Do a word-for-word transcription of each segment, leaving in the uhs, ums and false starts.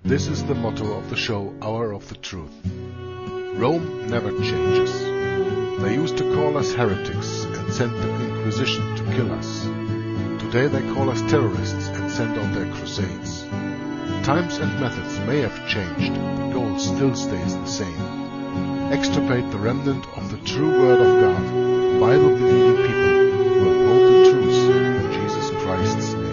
This is the motto of the show Hour of the Truth. Rome never changes. They used to call us heretics and send the Inquisition to kill us. Today they call us terrorists and send on their crusades. Times and methods may have changed, the goal still stays the same. Extirpate the remnant of the true Word of God, Bible-believing people who uphold the truths in Jesus Christ's name.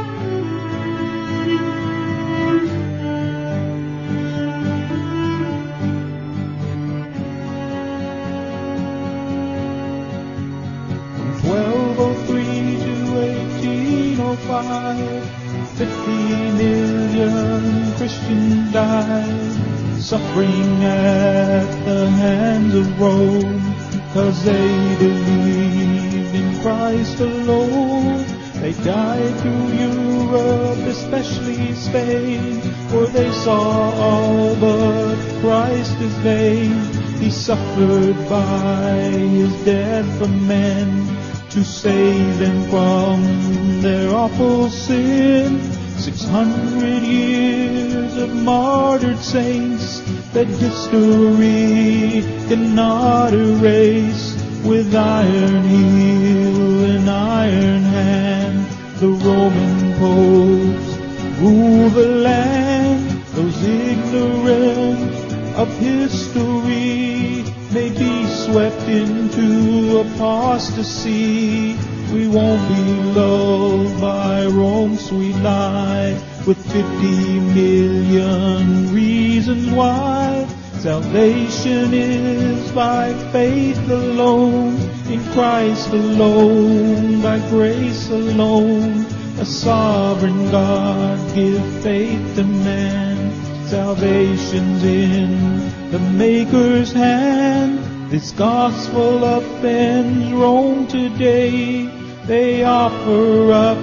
Fifty million Christians died, suffering at the hands of Rome, cause they believed in Christ alone. They died through Europe, especially Spain, where they saw all but Christ is vain. He suffered by his death for men, to save them from their awful sin. Six hundred years of martyred saints that history cannot erase. With iron heel and iron hand, the Roman popes rule the land. Those ignorant of history may be swept into apostasy. We won't be lulled by Rome's sweet lie, with fifty million reasons why. Salvation is by faith alone, in Christ alone, by grace alone. A sovereign God give faith to man. Salvation's in the Maker's hand. This gospel offends Rome today. They offer up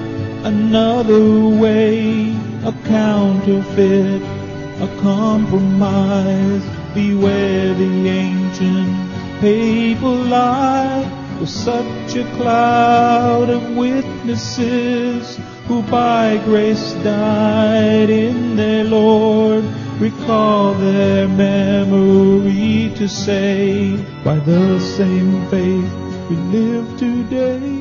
another way, a counterfeit, a compromise. Beware the ancient papal lie, with such a cloud of witnesses who by grace died in their Lord. Recall their memory to say, by the same faith we live today.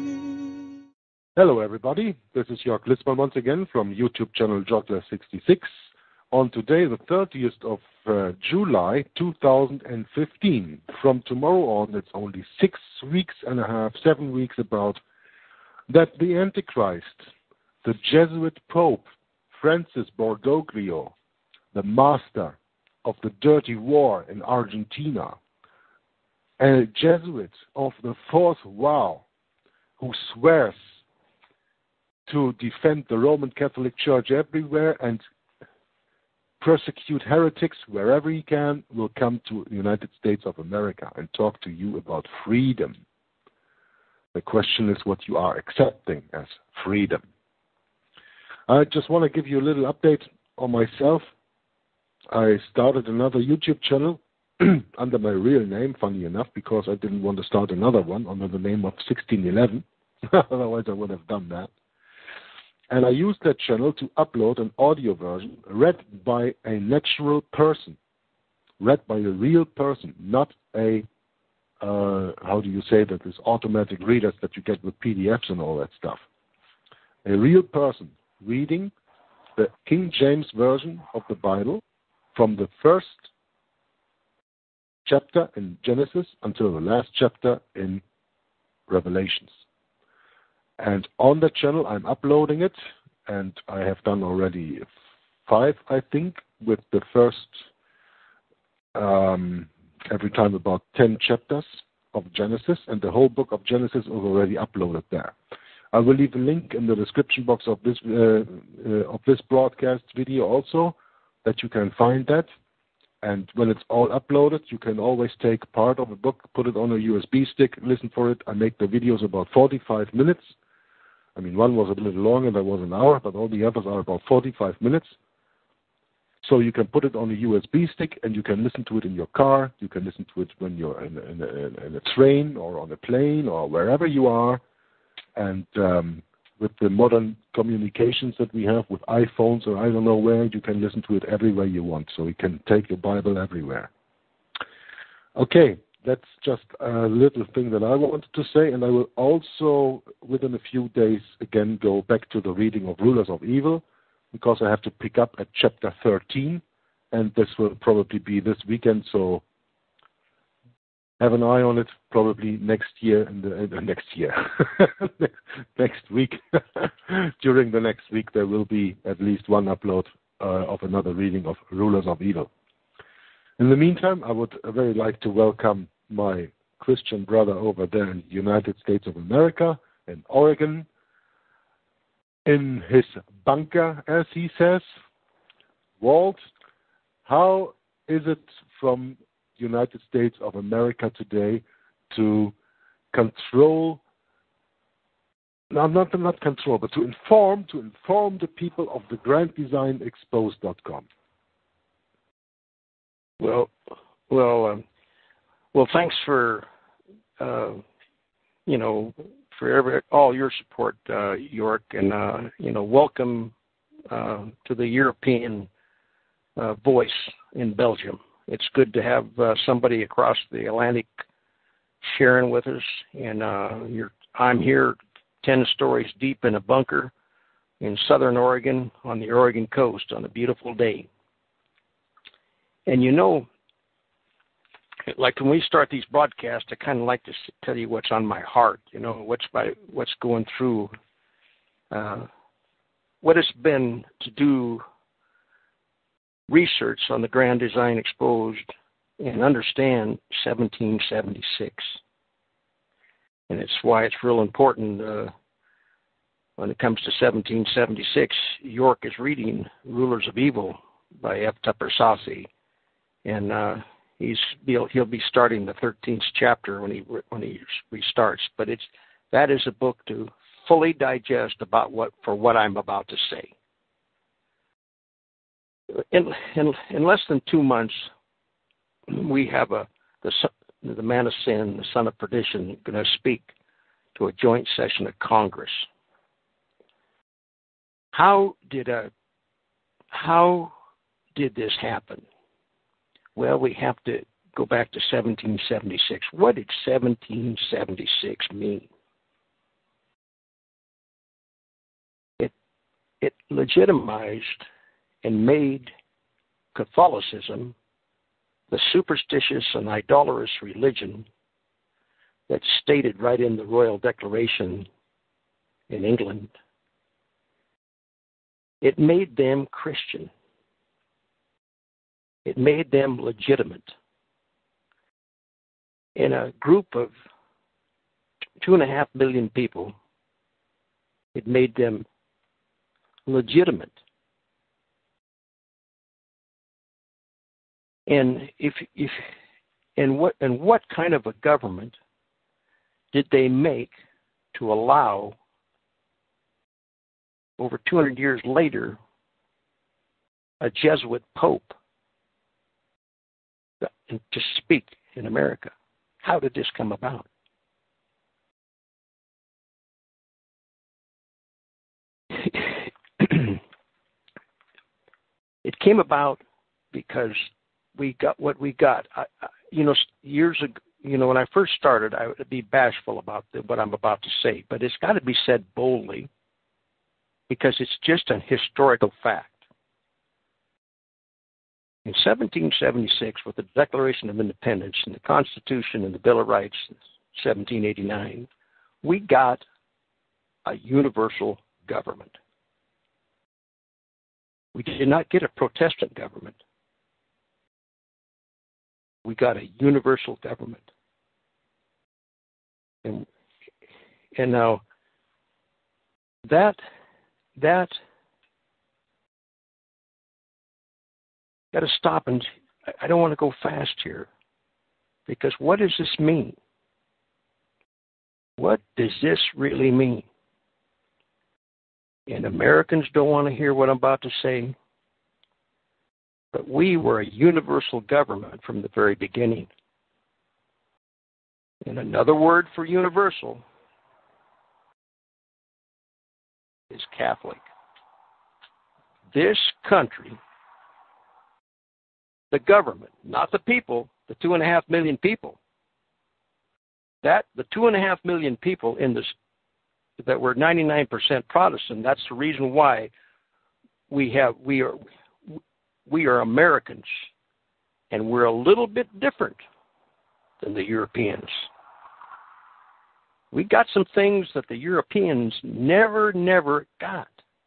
Hello everybody, this is Jörg Litzmann once again from YouTube channel Joggler sixty-six. On today, the thirtieth of uh, July two thousand fifteen. From tomorrow on, it's only six weeks and a half, seven weeks about, that the Antichrist, the Jesuit Pope, Francis Bergoglio, the master of the dirty war in Argentina, a Jesuit of the fourth vow, who swears to defend the Roman Catholic Church everywhere and persecute heretics wherever he can, will come to the United States of America and talk to you about freedom. The question is what you are accepting as freedom. I just want to give you a little update on myself. I started another YouTube channel under my real name, funny enough, because I didn't want to start another one under the name of sixteen eleven. Otherwise I would have done that. And I used that channel to upload an audio version read by a natural person, read by a real person, not a, uh, how do you say that, this automatic readers that you get with P D Fs and all that stuff. A real person reading the King James Version of the Bible from the first chapter in Genesis until the last chapter in Revelations. And on the channel, I'm uploading it, and I have done already five, I think, with the first, um, every time about ten chapters of Genesis, and the whole book of Genesis is already uploaded there. I will leave a link in the description box of this uh, uh, of this broadcast video also, that you can find that. And when it's all uploaded, you can always take part of a book, put it on a U S B stick, listen for it. I make the videos about forty-five minutes. I mean, one was a little longer, that was an hour, but all the others are about forty-five minutes. So you can put it on a U S B stick, and you can listen to it in your car. You can listen to it when you're in a, in a, in a train or on a plane or wherever you are. And um, with the modern communications that we have with iPhones or I don't know where, you can listen to it everywhere you want. So you can take your Bible everywhere. Okay, that's just a little thing that I wanted to say. And I will also, within a few days, again, go back to the reading of Rulers of Evil, because I have to pick up at chapter thirteen. And this will probably be this weekend. So have an eye on it, probably next year, and uh, next year, next week. During the next week, there will be at least one upload uh, of another reading of Rulers of Evil. In the meantime, I would very like to welcome my Christian brother over there in the United States of America, in Oregon, in his bunker, as he says. Walt, how is it from United States of America today to control, no, not not control, but to inform, to inform the people of the grand design exposed dot com? Well, well, um, well. Thanks for, uh, you know, for every, all your support, uh, York, and uh, you know, welcome uh, to the European uh, voice in Belgium. It's good to have uh, somebody across the Atlantic sharing with us. And uh, you're, I'm here ten stories deep in a bunker in southern Oregon on the Oregon coast on a beautiful day. And you know, like when we start these broadcasts, I kind of like to tell you what's on my heart, you know, what's by, what's going through, uh, what it's been to do research on the Grand Design Exposed and understand seventeen seventy-six. And it's why it's real important uh, when it comes to seventeen seventy-six. York is reading Rulers of Evil by F. Tupper Saucy, and uh, he's he'll, he'll be starting the thirteenth chapter when he when he restarts. But it's that is a book to fully digest about what for what I'm about to say. In, in, in less than two months, we have a the, the man of sin, the son of perdition, going to speak to a joint session of Congress. How did a how did this happen? Well, we have to go back to seventeen seventy-six. What did seventeen seventy-six mean? It it legitimized and made Catholicism the superstitious and idolatrous religion that's stated right in the Royal Declaration in England. It made them Christian. It made them legitimate. In a group of two and a half million people, it made them legitimate. And if if and what and what kind of a government did they make to allow over two hundred years later a Jesuit pope to speak in America? How did this come about? It came about because we got what we got. I, I, you know, years ago, you know, when I first started, I would be bashful about the, what I'm about to say, but it's got to be said boldly because it's just a historical fact. In seventeen seventy-six, with the Declaration of Independence and the Constitution and the Bill of Rights in seventeen eighty-nine, we got a universal government. We did not get a Protestant government. We got a universal government. And, and now that, that, got to stop, and I don't want to go fast here, because what does this mean? What does this really mean? And Americans don't want to hear what I'm about to say, but we were a universal government from the very beginning. And another word for universal is Catholic. This country, the government, not the people, the two and a half million people, that the two and a half million people in this that were ninety-nine percent Protestant, that's the reason why we have we are we are Americans, and we're a little bit different than the Europeans. We got some things that the Europeans never, never got.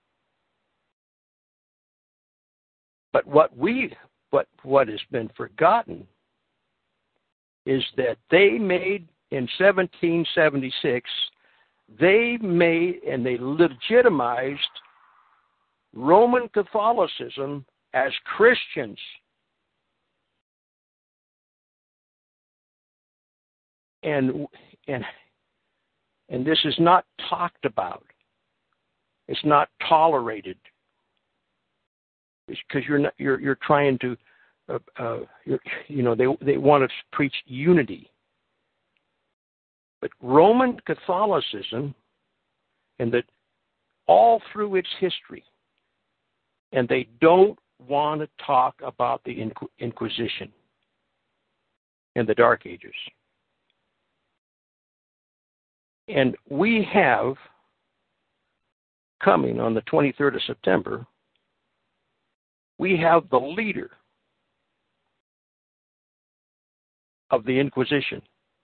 But what we what what has been forgotten is that they made in seventeen seventy-six, they made and they legitimized Roman Catholicism as Christians. And and and this is not talked about. It's not tolerated. It's because you're not you're you're trying to uh, uh, you're, you know they they want to preach unity. But Roman Catholicism, and that all through its history, and they don't want to talk about the Inqu- Inquisition and the Dark Ages. And we have, coming on the twenty-third of September, we have the leader of the Inquisition.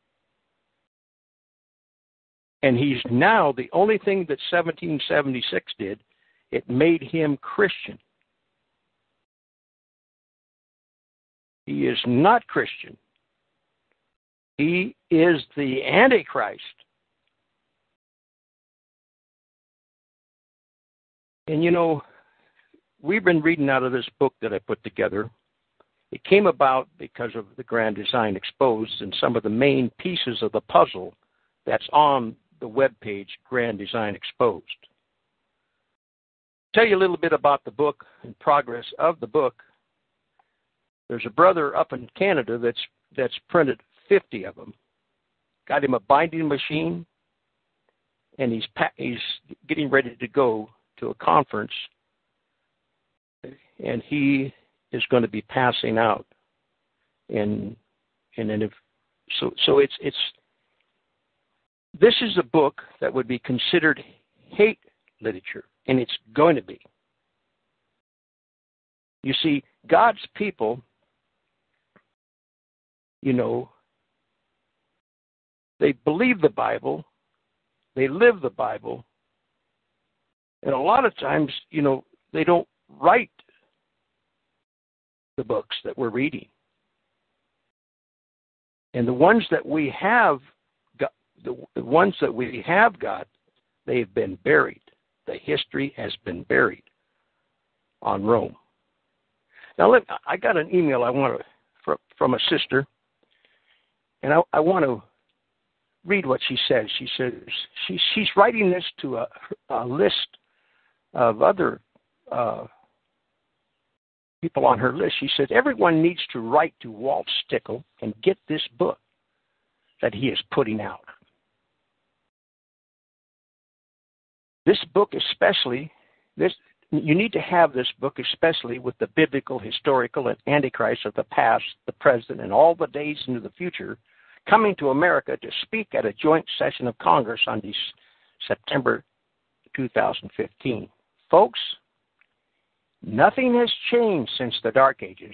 And he's now, the only thing that seventeen seventy-six did, it made him Christian. He is not Christian. He is the Antichrist. And you know, we've been reading out of this book that I put together. It came about because of the Grand Design Exposed and some of the main pieces of the puzzle that's on the webpage Grand Design Exposed. Tell you a little bit about the book and progress of the book. There's a brother up in Canada that's that's printed fifty of them. Got him a binding machine, and he's he's getting ready to go to a conference, and he is going to be passing out. And and then if so so it's it's this is a book that would be considered hate literature, and it's going to be. You see, God's people, you know, they believe the Bible, they live the Bible, and a lot of times, you know, they don't write the books that we're reading. And the ones that we have got, the, the ones that we have got, they've been buried. The history has been buried on Rome. Now, let, I got an email I want to from, from a sister, and I, I want to read what she says. She says she, she's writing this to a, a list of other uh, people on her list. She said, everyone needs to write to Walt Stickle and get this book that he is putting out. This book especially, this you need to have this book especially with the biblical, historical, and antichrist of the past, the present, and all the days into the future coming to America to speak at a joint session of Congress on this September two thousand fifteen. Folks, nothing has changed since the Dark Ages.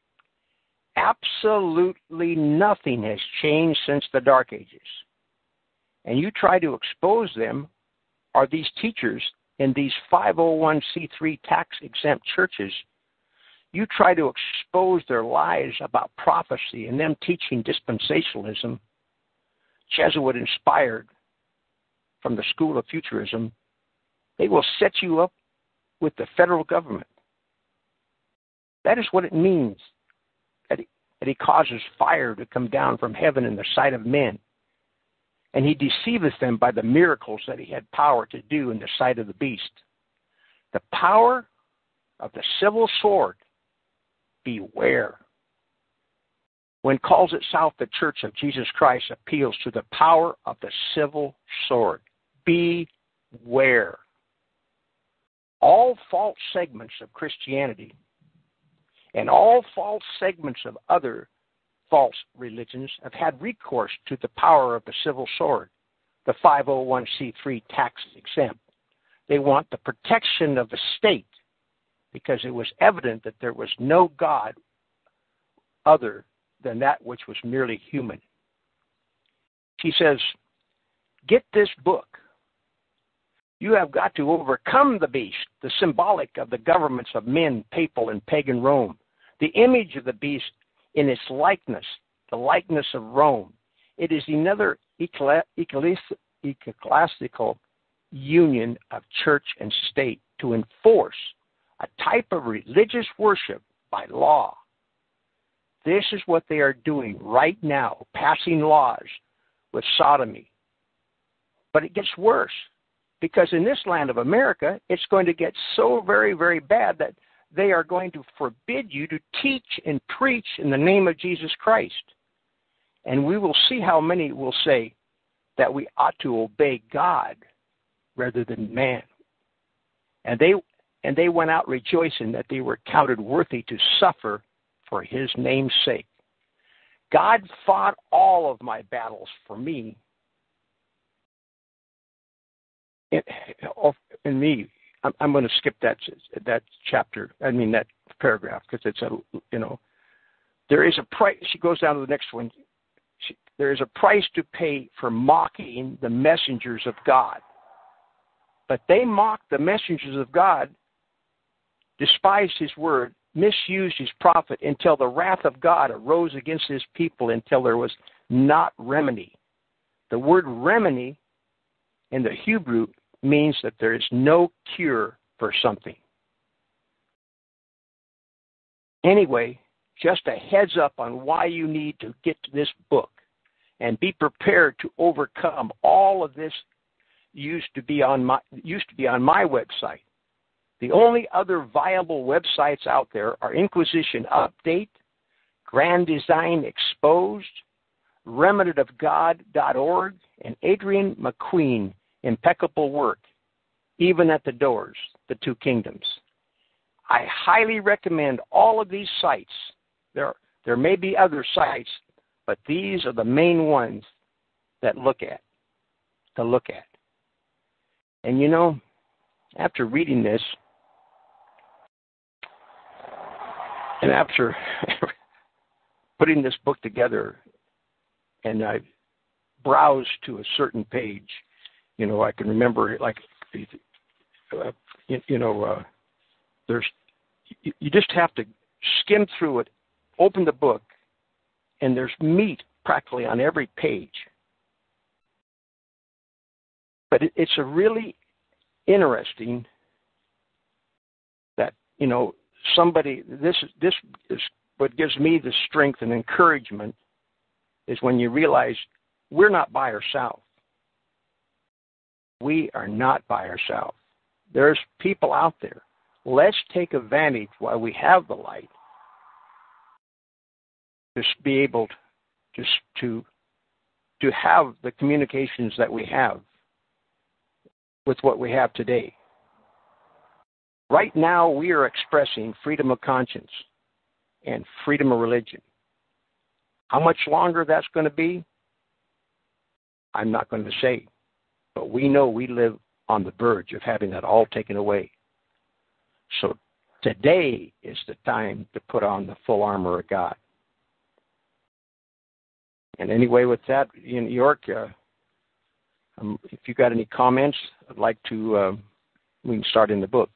Absolutely nothing has changed since the Dark Ages. And you try to expose them, or these teachers in these five oh one c three tax-exempt churches, you try to expose their lies about prophecy and them teaching dispensationalism, Jesuit inspired from the School of Futurism, they will set you up with the federal government. That is what it means, that he, that he causes fire to come down from heaven in the sight of men. And he deceiveth them by the miracles that he had power to do in the sight of the beast. The power of the civil sword, beware. When calls itself the Church of Jesus Christ appeals to the power of the civil sword. Beware. all false segments of Christianity and all false segments of other false religions have had recourse to the power of the civil sword, the five oh one c three tax exempt. They want the protection of the state because it was evident that there was no God other than that which was merely human. He says, get this book. You have got to overcome the beast, the symbolic of the governments of men, papal, and pagan Rome, the image of the beast in its likeness, the likeness of Rome. It is another ecclesiastical union of church and state to enforce a type of religious worship by law. This is what they are doing right now, passing laws with sodomy. But it gets worse, because in this land of America, it's going to get so very, very bad that they are going to forbid you to teach and preach in the name of Jesus Christ. And we will see how many will say that we ought to obey God rather than man. And they and they went out rejoicing that they were counted worthy to suffer for his name's sake. God fought all of my battles for me. In, in me, I'm, I'm going to skip that that chapter. I mean that paragraph, because it's a you know there is a price. She goes down to the next one. She, there is a price to pay for mocking the messengers of God. But they mocked the messengers of God, despised his word, misused his prophet, until the wrath of God arose against his people, until there was not remedy. The word remedy in the Hebrew means that there is no cure for something. Anyway, just a heads up on why you need to get to this book and be prepared to overcome all of this. Used to be on my used to be on my website. The only other viable websites out there are Inquisition Update, Grand Design Exposed, remnant of god dot org, and Adrian McQueen, Impeccable Work, Even at the Doors, the Two Kingdoms. I highly recommend all of these sites. There, there may be other sites, but these are the main ones that look at, to look at. And you know, after reading this, and after putting this book together, and I browsed to a certain page, you know, I can remember, like, uh, you, you know, uh, there's, you, you just have to skim through it, open the book, and there's meat practically on every page. But it, it's a really interesting that, you know, somebody, this, this is what gives me the strength and encouragement, is when you realize we're not by ourselves. We are not by ourselves. There's people out there. Let's take advantage while we have the light to be able to, to, to have the communications that we have with what we have today. Right now, we are expressing freedom of conscience and freedom of religion. How much longer that's going to be, I'm not going to say. But we know we live on the verge of having that all taken away. So today is the time to put on the full armor of God. And anyway, with that, in York, uh, um, if you got any comments, I'd like to, uh, we can start in the book.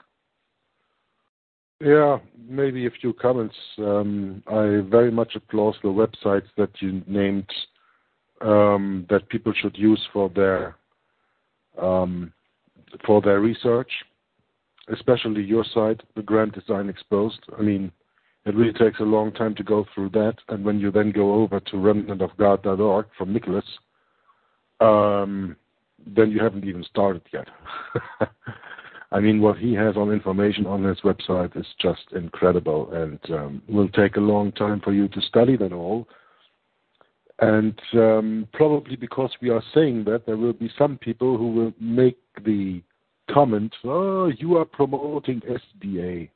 Yeah, maybe a few comments. Um, I very much applaud the websites that you named um, that people should use for their um, for their research, especially your site, the Grand Design Exposed. I mean, it really takes a long time to go through that, and when you then go over to remnant of god dot org from Nicholas, um, then you haven't even started yet. I mean, what he has on information on his website is just incredible, and um, will take a long time for you to study that all. And um, probably because we are saying that, there will be some people who will make the comment, oh, you are promoting S D A.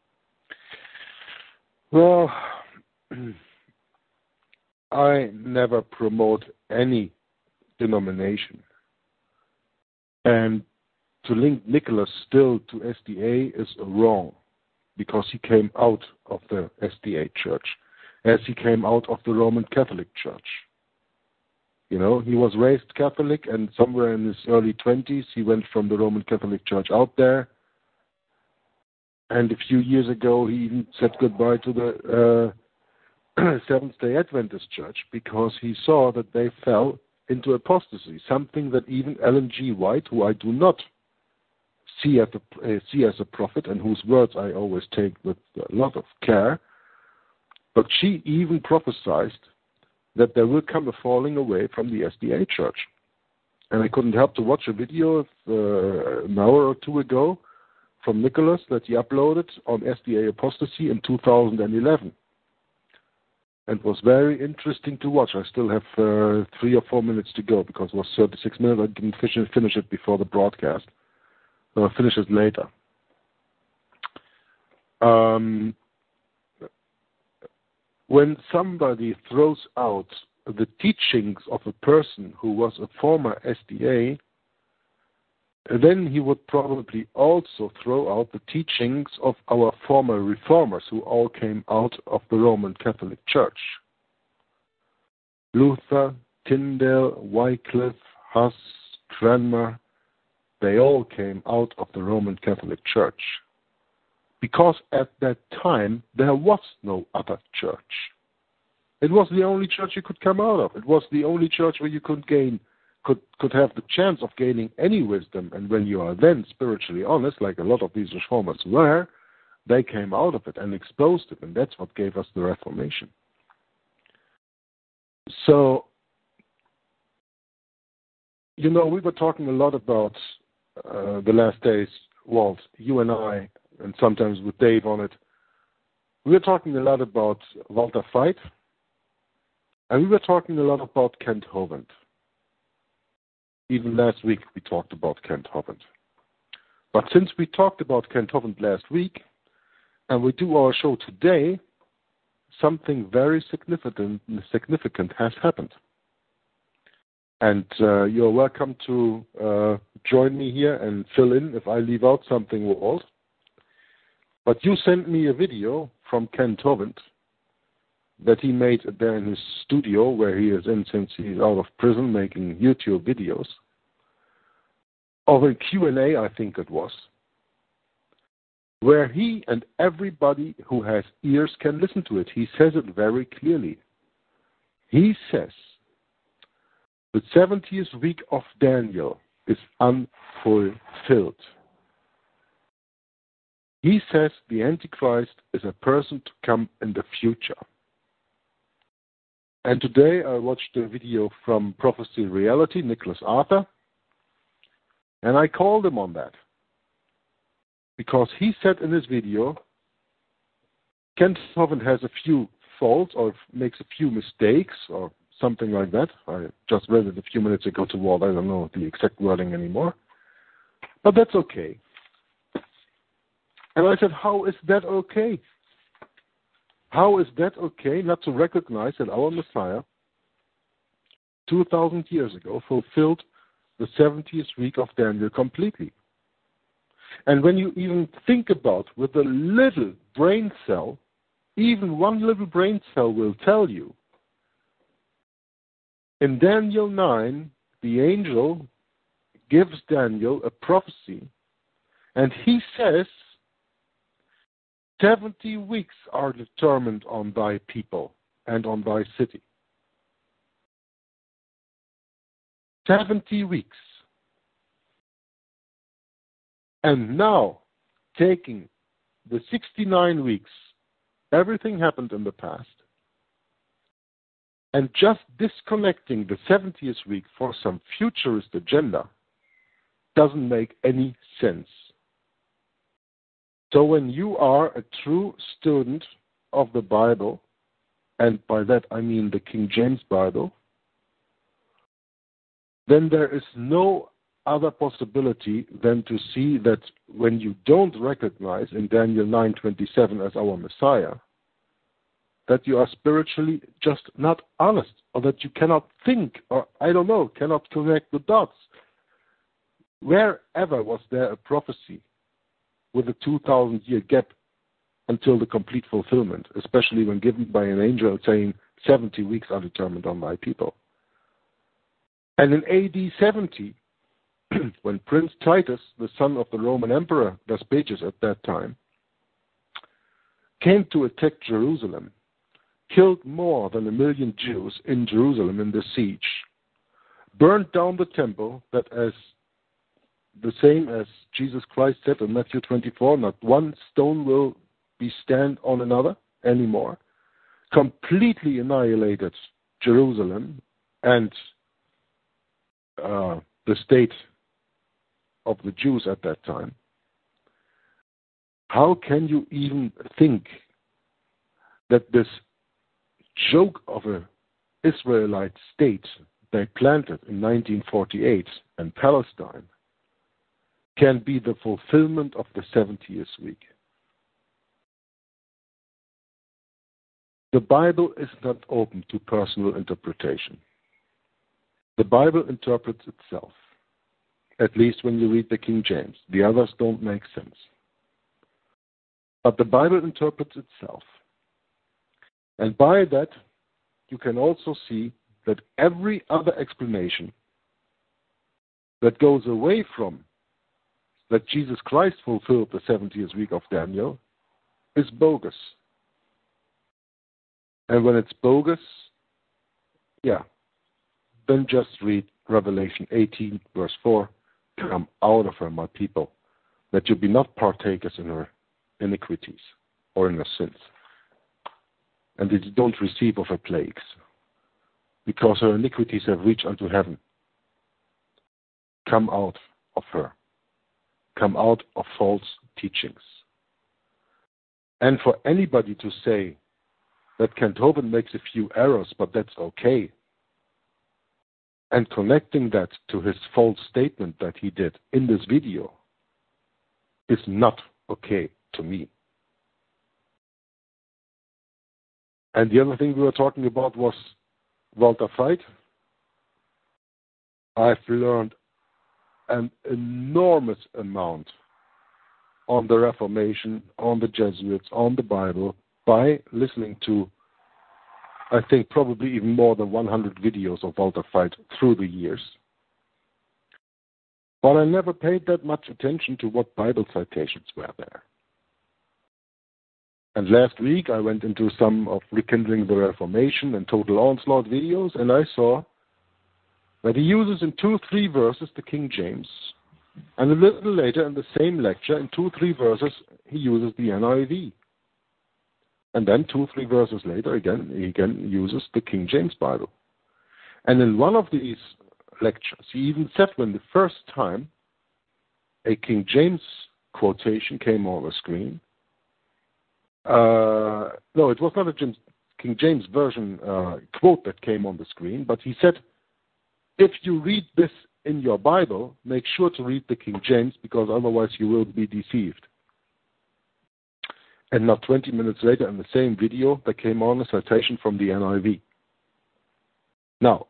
Well, I never promote any denomination. And to link Nicholas still to S D A is wrong, because he came out of the S D A church, as he came out of the Roman Catholic Church. You know, he was raised Catholic, and somewhere in his early twenties, he went from the Roman Catholic Church out there. And a few years ago, he even said goodbye to the uh, Seventh-day Adventist Church, because he saw that they fell into apostasy, something that even Ellen G. White, who I do not see as a, uh, see as a prophet and whose words I always take with a lot of care, but she even prophesied that there will come a falling away from the S D A church. And I couldn't help to watch a video uh, an hour or two ago from Nicholas that he uploaded on S D A apostasy in two thousand eleven. And it was very interesting to watch. I still have uh, three or four minutes to go, because it was thirty-six minutes. I didn't finish, finish it before the broadcast. So I'll finish it later. Um, when somebody throws out the teachings of a person who was a former S D A, then he would probably also throw out the teachings of our former reformers, who all came out of the Roman Catholic Church. Luther, Tyndale, Wycliffe, Huss, Cranmer, they all came out of the Roman Catholic Church. Because at that time, there was no other church. It was the only church you could come out of. It was the only church where you could gain Could, could have the chance of gaining any wisdom. And when you are then spiritually honest, like a lot of these reformers were, they came out of it and exposed it, and that's what gave us the Reformation. So, you know, we were talking a lot about uh, the last days, Walt, you and I, and sometimes with Dave on it. We were talking a lot about Walter Veith, and we were talking a lot about Kent Hovind. Even last week we talked about Kent Hovind. But since we talked about Kent Hovind last week, and we do our show today, something very significant, significant has happened. And uh, you're welcome to uh, join me here and fill in if I leave out something, Walt. But you sent me a video from Kent Hovind that he made there in his studio, where he is in since he's out of prison, making YouTube videos, of a Q and A, I think it was, where he and everybody who has ears can listen to it. He says it very clearly. He says the seventieth week of Daniel is unfulfilled. He says the Antichrist is a person to come in the future. And today I watched a video from Prophecy Reality, Nicholas Arthur, and I called him on that. Because he said in his video, Kent Hovind has a few faults or makes a few mistakes or something like that. I just read it a few minutes ago to Walt. I don't know the exact wording anymore. But that's okay. And I said, how is that okay? How is that okay not to recognize that our Messiah, two thousand years ago, fulfilled the seventieth week of Daniel completely? And when you even think about with a little brain cell, even one little brain cell will tell you, in Daniel nine, the angel gives Daniel a prophecy, and he says, seventy weeks are determined on thy people and on thy city. Seventy weeks. And now, taking the sixty-nine weeks, everything happened in the past, and just disconnecting the seventieth week for some futurist agenda doesn't make any sense. So when you are a true student of the Bible, and by that I mean the King James Bible, then there is no other possibility than to see that when you don't recognize in Daniel nine twenty-seven as our Messiah, that you are spiritually just not honest, or that you cannot think, or I don't know, cannot connect the dots. Wherever was there a prophecy with a two thousand year gap until the complete fulfillment, especially when given by an angel saying seventy weeks are determined on my people? And in A D seventy, when Prince Titus, the son of the Roman Emperor Vespasian at that time, came to attack Jerusalem, killed more than a million Jews in Jerusalem in the siege, burned down the temple, that as the same as Jesus Christ said in Matthew twenty-four, not one stone will be stand on another anymore, completely annihilated Jerusalem and uh, the state of the Jews at that time. How can you even think that this joke of an Israelite state they planted in nineteen forty-eight in Palestine can be the fulfillment of the seventieth week? The Bible is not open to personal interpretation. The Bible interprets itself, at least when you read the King James. The others don't make sense. But the Bible interprets itself. And by that, you can also see that every other explanation that goes away from that Jesus Christ fulfilled the seventieth week of Daniel is bogus. And when it's bogus, yeah, then just read Revelation eighteen, verse four, come out of her, my people, that you be not partakers in her iniquities or in her sins, and that you don't receive of her plagues, because her iniquities have reached unto heaven. Come out of her. Come out of false teachings. And for anybody to say that Kent Hovind makes a few errors, but that's okay, and connecting that to his false statement that he did in this video is not okay to me. And the other thing we were talking about was Walter Veith. I've learned an enormous amount on the Reformation, on the Jesuits, on the Bible, by listening to, I think, probably even more than one hundred videos of Walter Veith through the years. But I never paid that much attention to what Bible citations were there. And last week I went into some of Rekindling the Reformation and Total Onslaught videos, and I saw that he uses in two, three verses the King James, and a little later in the same lecture, in two, three verses, he uses the N I V. And then two, three verses later, again, he again uses the King James Bible. And in one of these lectures, he even said when the first time a King James quotation came on the screen, uh, no, it was not a James, King James version uh, quote that came on the screen, but he said, if you read this in your Bible, make sure to read the King James, because otherwise you will be deceived. And not twenty minutes later in the same video, there came on a citation from the N I V. Now,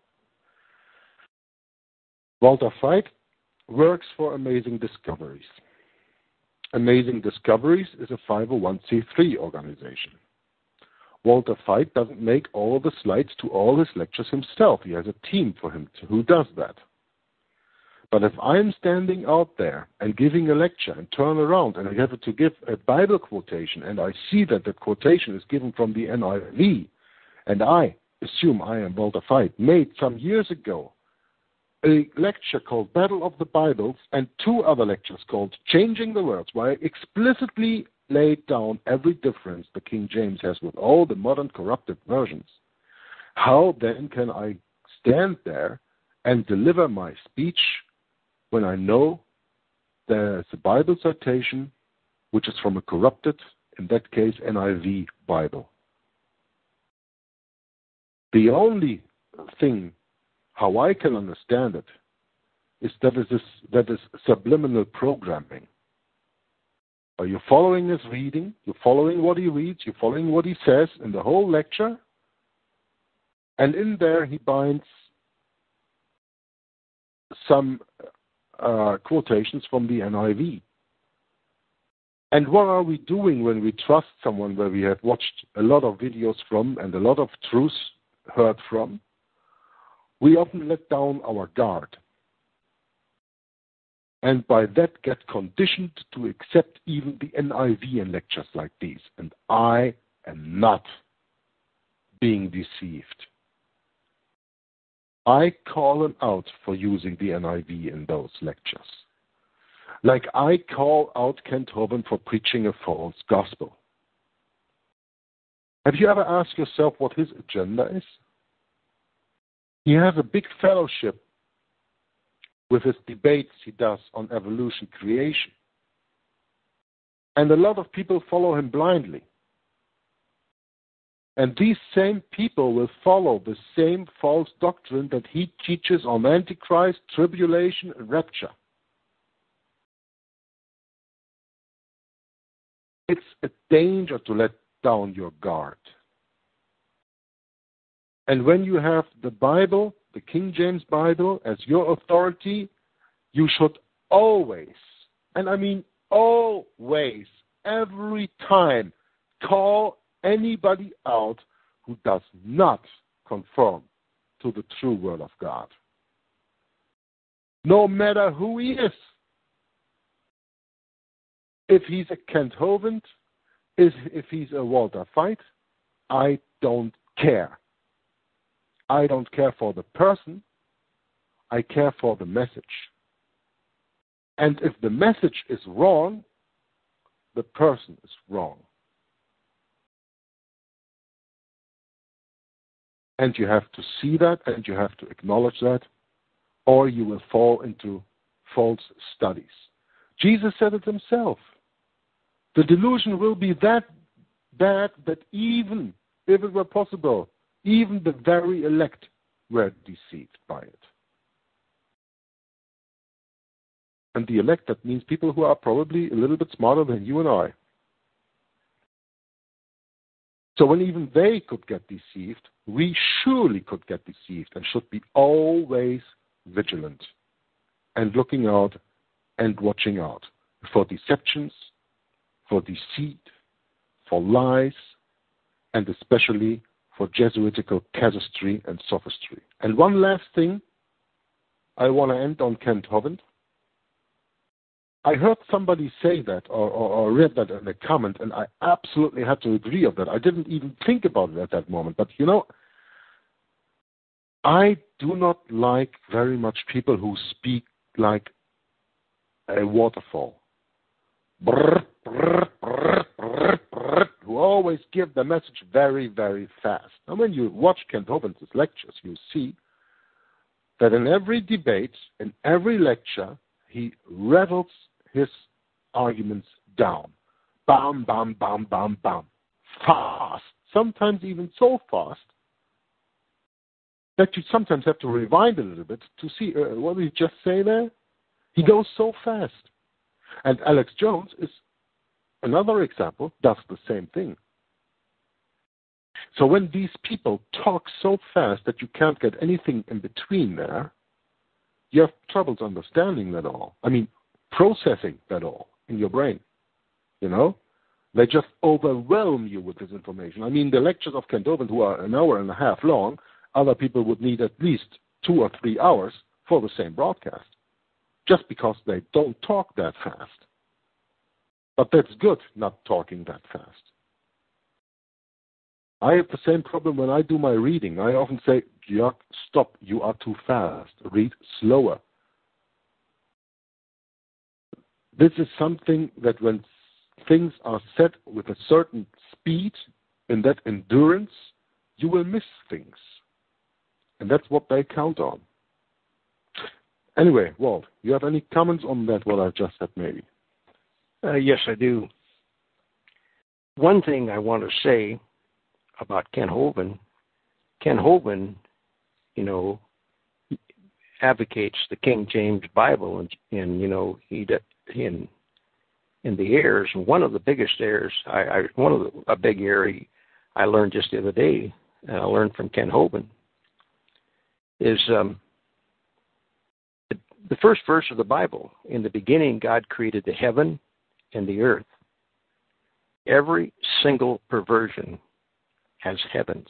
Walter Veith works for Amazing Discoveries. Amazing Discoveries is a five oh one c three organization. Walter Veith doesn't make all the slides to all his lectures himself. He has a team for him to, who does that. But if I'm standing out there and giving a lecture and turn around and I have to give a Bible quotation and I see that the quotation is given from the N I V, and I assume I am Walter Veith, made some years ago a lecture called Battle of the Bibles and two other lectures called Changing the Words, where I explicitly laid down every difference the King James has with all the modern corrupted versions, how then can I stand there and deliver my speech when I know there's a Bible citation which is from a corrupted, in that case, N I V Bible? The only thing how I can understand it is that is this, that is subliminal programming. Are you following his reading? You're following what he reads. You're following what he says in the whole lecture. And in there he binds some uh, quotations from the N I V. And what are we doing when we trust someone where we have watched a lot of videos from and a lot of truths heard from? We often let down our guard. And by that get conditioned to accept even the N I V in lectures like these. And I am not being deceived. I call him out for using the N I V in those lectures. Like I call out Kent Hovind for preaching a false gospel. Have you ever asked yourself what his agenda is? He has a big fellowship with his debates he does on evolution creation. And a lot of people follow him blindly. And these same people will follow the same false doctrine that he teaches on Antichrist, tribulation, and rapture. It's a danger to let down your guard. And when you have the Bible, the King James Bible, as your authority, you should always, and I mean always, every time, call anybody out who does not conform to the true Word of God. No matter who he is. If he's a Kent Hovind, if, if he's a Walter Veith, I don't care. I don't care for the person. I care for the message. And if the message is wrong, the person is wrong. And you have to see that and you have to acknowledge that, or you will fall into false studies. Jesus said it himself. The delusion will be that bad that even, if it were possible, even the very elect were deceived by it. And the elect, that means people who are probably a little bit smarter than you and I. So when even they could get deceived, we surely could get deceived and should be always vigilant and looking out and watching out for deceptions, for deceit, for lies, and especially for Jesuitical casuistry and sophistry. And one last thing, I want to end on Kent Hovind. I heard somebody say that or, or, or read that in a comment, and I absolutely had to agree on that. I didn't even think about it at that moment. But, you know, I do not like very much people who speak like a waterfall. Brr, brr, brr, brr, brr, who always give the message very, very fast. And when you watch Kent Hovind's lectures, you see that in every debate, in every lecture, he rattles his arguments down. Bam, bam, bam, bam, bam. Fast. Sometimes even so fast that you sometimes have to rewind a little bit to see uh, what did he just say there? He goes so fast. And Alex Jones is another example, does the same thing. So when these people talk so fast that you can't get anything in between there, you have troubles understanding that all. I mean, processing that all in your brain. You know? They just overwhelm you with this information. I mean, the lectures of Kent Hovind, who are an hour and a half long, other people would need at least two or three hours for the same broadcast, just because they don't talk that fast. But that's good, not talking that fast. I have the same problem when I do my reading. I often say, Jörg, stop, you are too fast. Read slower. This is something that when things are set with a certain speed, in that endurance, you will miss things. And that's what they count on. Anyway, Walt, you have any comments on that, what I've just said, maybe? Uh, yes, I do. One thing I want to say about Kent Hovind, Kent Hovind, you know, advocates the King James Bible, and, and you know, he in in the errors. And one of the biggest errors, I, I one of the, a big error I learned just the other day, and I learned from Kent Hovind, is um, the, the first verse of the Bible. In the beginning, God created the heaven and the earth. Every single perversion has heavens.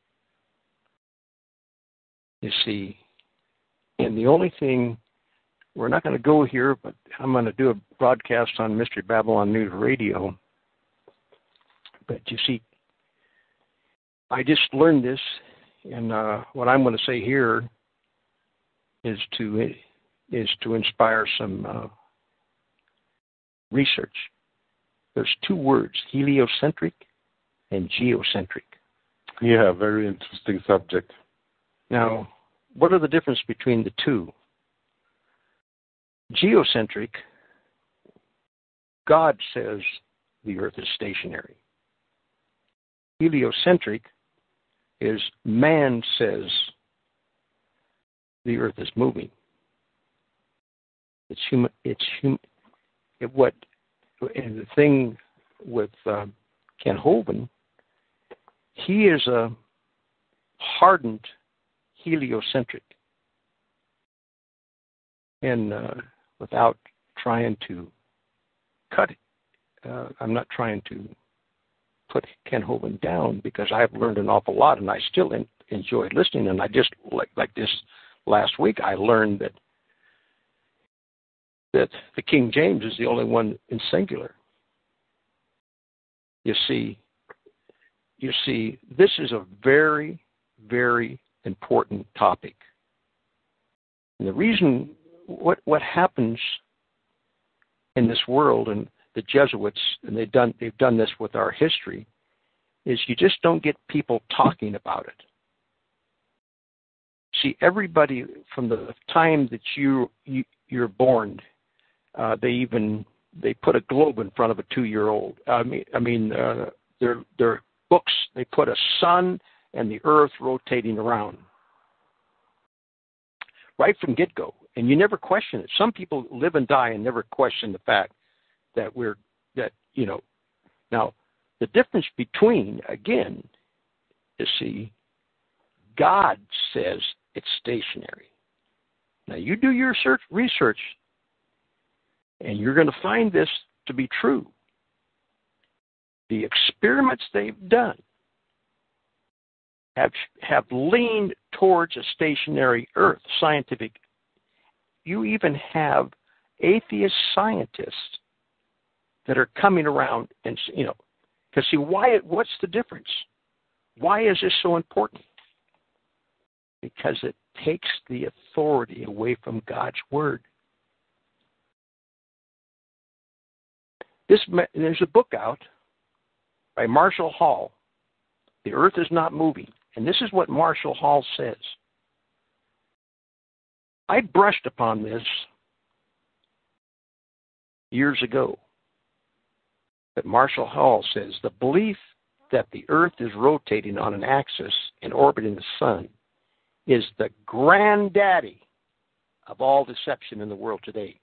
You see, and the only thing, we're not going to go here, but I'm going to do a broadcast on Mystery Babylon News Radio. But you see, I just learned this, and uh, what I'm going to say here is to is to inspire some uh, research. There's two words, heliocentric and geocentric. Yeah, very interesting subject. Now, what are the difference between the two? Geocentric, God says the earth is stationary. Heliocentric is man says the earth is moving. It's human. It's human. It, what and the thing with uh, Kent Hovind, he is a hardened heliocentric, and uh, without trying to cut it, uh, I'm not trying to put Kent Hovind down, because I've learned an awful lot, and I still in, enjoy listening. And I just like like this last week, I learned that that the King James is the only one in singular. You see, you see, this is a very, very important topic. And the reason, what what happens in this world, and the Jesuits, and they've done they've done this with our history, is you just don't get people talking about it. See, everybody from the time that you, you you're born, uh, they even they put a globe in front of a two-year-old. I mean, I mean, uh, their their books, they put a sun and the earth rotating around right from get-go, and you never question it. Some people live and die and never question the fact that we're that you know. Now, the difference between, again, you see, God says it's stationary. Now, you do your search research, and you're going to find this to be true. The experiments they've done have have leaned towards a stationary Earth, scientific. You even have atheist scientists that are coming around and, you know, because see, why? What's the difference? Why is this so important? Because it takes the authority away from God's Word. This, there's a book out by Marshall Hall, The Earth is Not Moving. And this is what Marshall Hall says. I brushed upon this years ago. But Marshall Hall says the belief that the Earth is rotating on an axis and orbiting the sun is the granddaddy of all deception in the world today.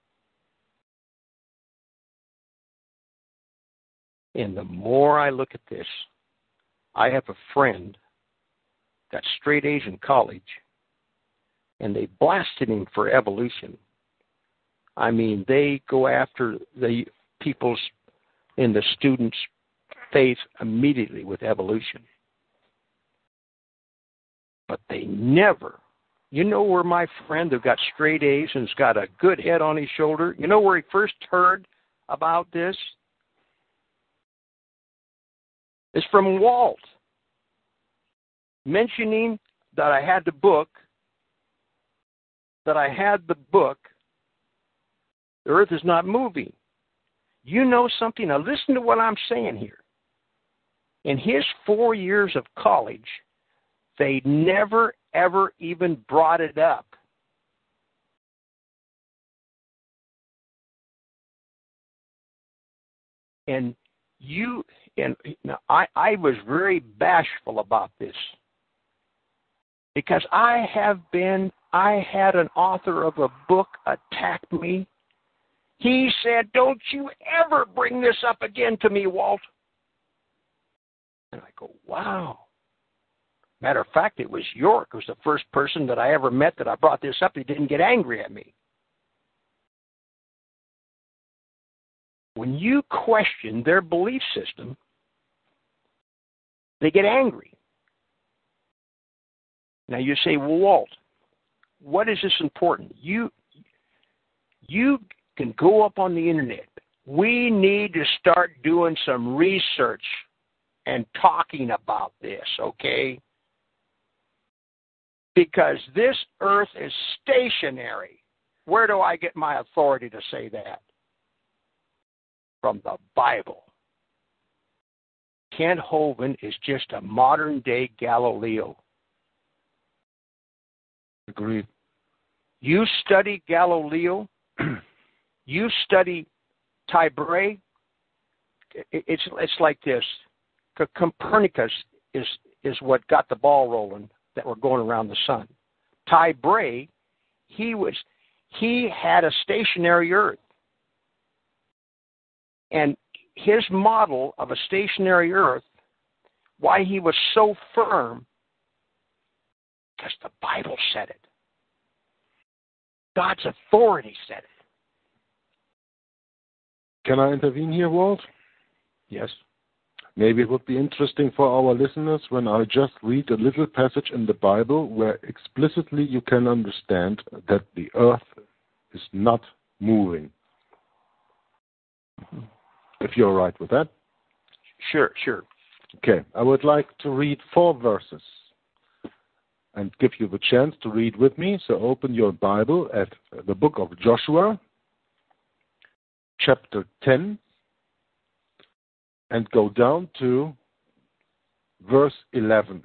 And the more I look at this, I have a friend got straight A's in college, and they blasted him for evolution. I mean, they go after the people's in the students' faith immediately with evolution. But they never, you know where my friend who got straight A's and has got a good head on his shoulder, you know where he first heard about this? It's from Walt, mentioning that I had the book, that I had the book, The Earth is Not Moving. You know something? Now listen to what I'm saying here. In his four years of college, they never, ever even brought it up. And you, and now I, I was very bashful about this. Because I have been, I had an author of a book attack me. He said, don't you ever bring this up again to me, Walt. And I go, wow. Matter of fact, it was York who was the first person that I ever met that I brought this up. He didn't get angry at me. When you question their belief system, they get angry. Now you say, well, Walt, what is this important? You, you can go up on the internet. We need to start doing some research and talking about this, okay? Because this earth is stationary. Where do I get my authority to say that? From the Bible. Kent Hovind is just a modern-day Galileo. Agreed. You study Galileo, you study Tybre, it's it's like this. Copernicus is, is what got the ball rolling that we're going around the sun. Tybre, he was he had a stationary earth. And his model of a stationary earth, why he was so firm, because the Bible said it. God's authority said it. Can I intervene here, Walt? Yes. Maybe it would be interesting for our listeners when I just read a little passage in the Bible where explicitly you can understand that the earth is not moving. Mm-hmm. If you're all right with that. Sure, sure. Okay, I would like to read four verses and give you the chance to read with me. So open your Bible at the book of Joshua, chapter ten, and go down to verse eleven.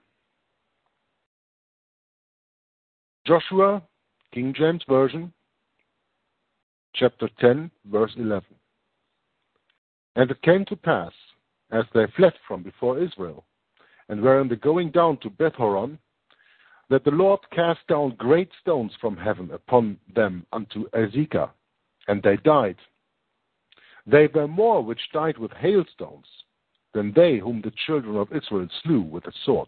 Joshua, King James Version, chapter ten, verse eleven. And it came to pass, as they fled from before Israel, and were in the going down to Beth-horon, that the Lord cast down great stones from heaven upon them unto Azekah, and they died. They were more which died with hailstones than they whom the children of Israel slew with the sword.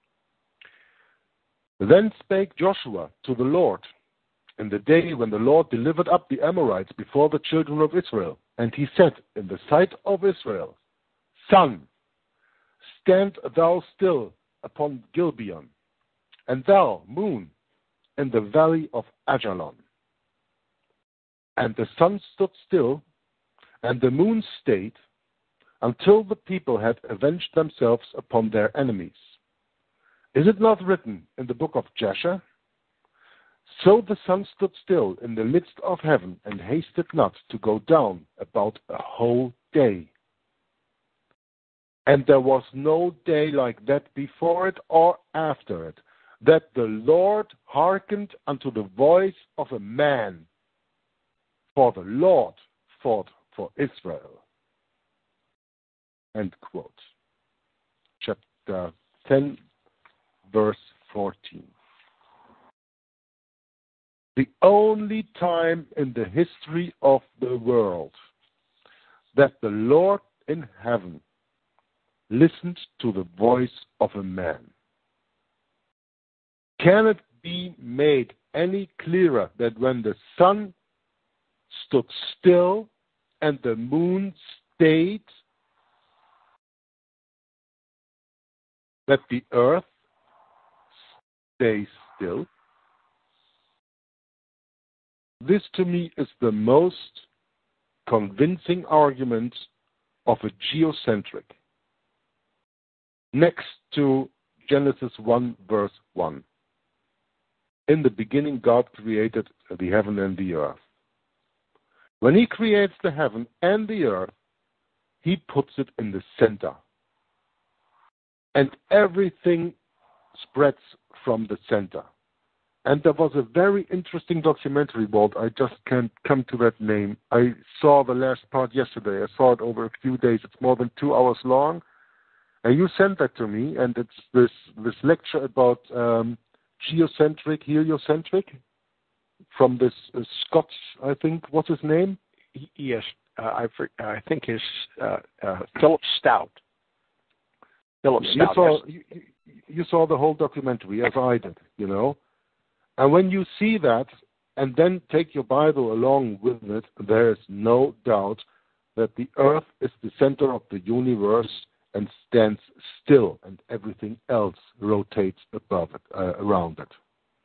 Then spake Joshua to the Lord in the day when the Lord delivered up the Amorites before the children of Israel, and he said in the sight of Israel, Sun, stand thou still upon Gibeon, and thou, moon, in the valley of Ajalon. And the sun stood still, and the moon stayed, until the people had avenged themselves upon their enemies. Is it not written in the book of Jasher? So the sun stood still in the midst of heaven, and hasted not to go down about a whole day. And there was no day like that before it or after it, that the Lord hearkened unto the voice of a man. For the Lord fought for Israel. End quote. Chapter ten, verse fourteen. The only time in the history of the world that the Lord in heaven listened to the voice of a man. Can it be made any clearer that when the sun stood still and the moon stayed, that the earth stays still? This to me is the most convincing argument of a geocentric, next to Genesis one, verse one. In the beginning, God created the heaven and the earth. When he creates the heaven and the earth, he puts it in the center. And everything spreads from the center. And there was a very interesting documentary, Walt. I just can't come to that name. I saw the last part yesterday. I saw it over a few days. It's more than two hours long. And you sent that to me, and it's this, this lecture about um, Geocentric Heliocentric from this uh, Scotch, I think, what's his name? Yes, uh, I, I think his uh, uh, Philip Stout. Philip Stout. You saw, you, you saw the whole documentary, as I did, you know. And when you see that, and then take your Bible along with it, there is no doubt that the earth is the center of the universe and stands still, and everything else rotates above it, uh, around it.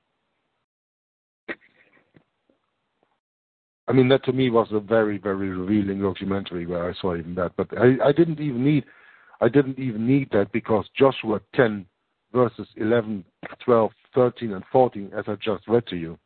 I mean, that to me was a very, very revealing documentary where I saw even that. But I, I didn't even need, I didn't even need that because Joshua ten, verses eleven, twelve, thirteen, and fourteen, as I just read to you,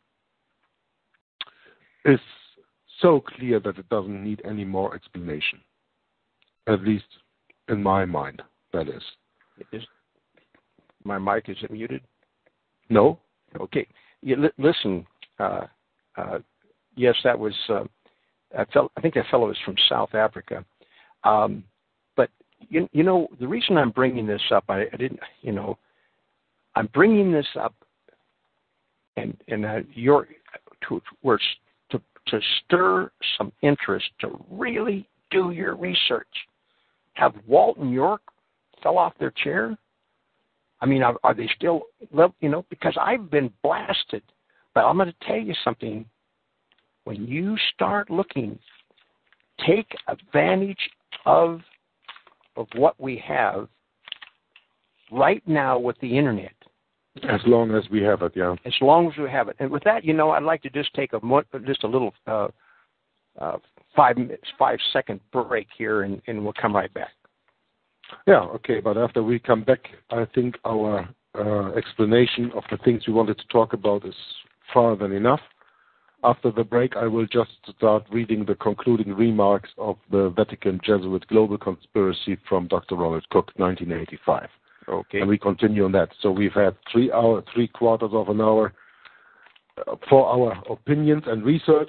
is so clear that it doesn't need any more explanation. At least in my mind, that is. Is my mic, is it muted? No. Okay. You li- listen, uh, uh, yes, that was, uh, I, felt, I think that fellow is from South Africa. Um, but, you, you know, the reason I'm bringing this up, I, I didn't, you know, I'm bringing this up and, and uh, your, to, to, to, to stir some interest, to really do your research. Have Walt and York fell off their chair? I mean, are, are they still, you know, because I've been blasted. But I'm going to tell you something. When you start looking, take advantage of, of what we have right now with the Internet. As long as we have it, yeah. As long as we have it. And with that, you know, I'd like to just take a just a little uh, uh, five minutes, five second break here, and, and we'll come right back. Yeah, okay. But after we come back, I think our uh, explanation of the things we wanted to talk about is far than enough. After the break, I will just start reading the concluding remarks of the Vatican Jesuit Global Conspiracy from Doctor Ronald Cook, nineteen eighty-five. Okay. And we continue on that. So we've had three hour, three quarters of an hour uh, for our opinions and research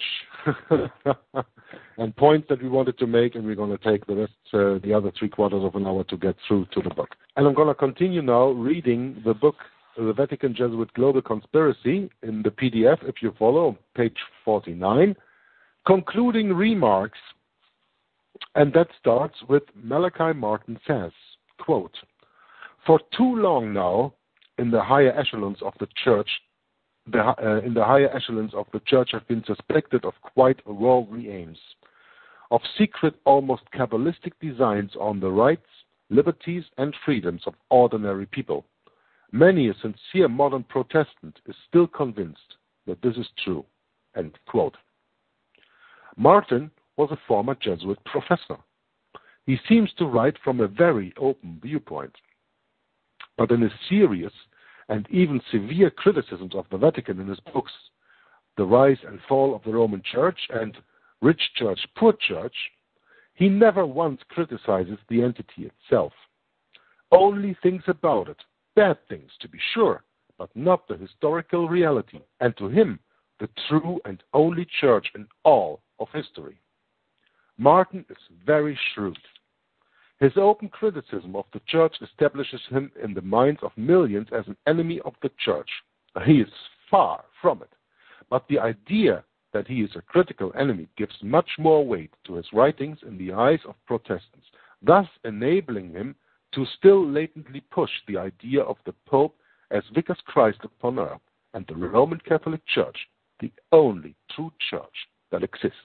and points that we wanted to make, and we're going to take the rest, uh, the other three quarters of an hour to get through to the book. And I'm going to continue now reading the book, The Vatican Jesuit Global Conspiracy, in the P D F, if you follow, page forty-nine, concluding remarks, and that starts with Malachi Martin says, quote, "For too long now, in the higher echelons of the church, the, uh, in the higher echelons of the church have been suspected of quite worldly aims, of secret, almost Kabbalistic designs on the rights, liberties, and freedoms of ordinary people. Many a sincere modern Protestant is still convinced that this is true." End quote. Martin was a former Jesuit professor. He seems to write from a very open viewpoint. But in his serious and even severe criticisms of the Vatican in his books, The Rise and Fall of the Roman Church and Rich Church, Poor Church, he never once criticizes the entity itself. Only thinks about it, bad things to be sure, but not the historical reality, and to him, the true and only church in all of history. Martin is very shrewd. His open criticism of the church establishes him in the minds of millions as an enemy of the church. He is far from it. But the idea that he is a critical enemy gives much more weight to his writings in the eyes of Protestants, thus enabling him to still latently push the idea of the Pope as Vicars Christ upon earth and the Roman Catholic Church, the only true church that exists.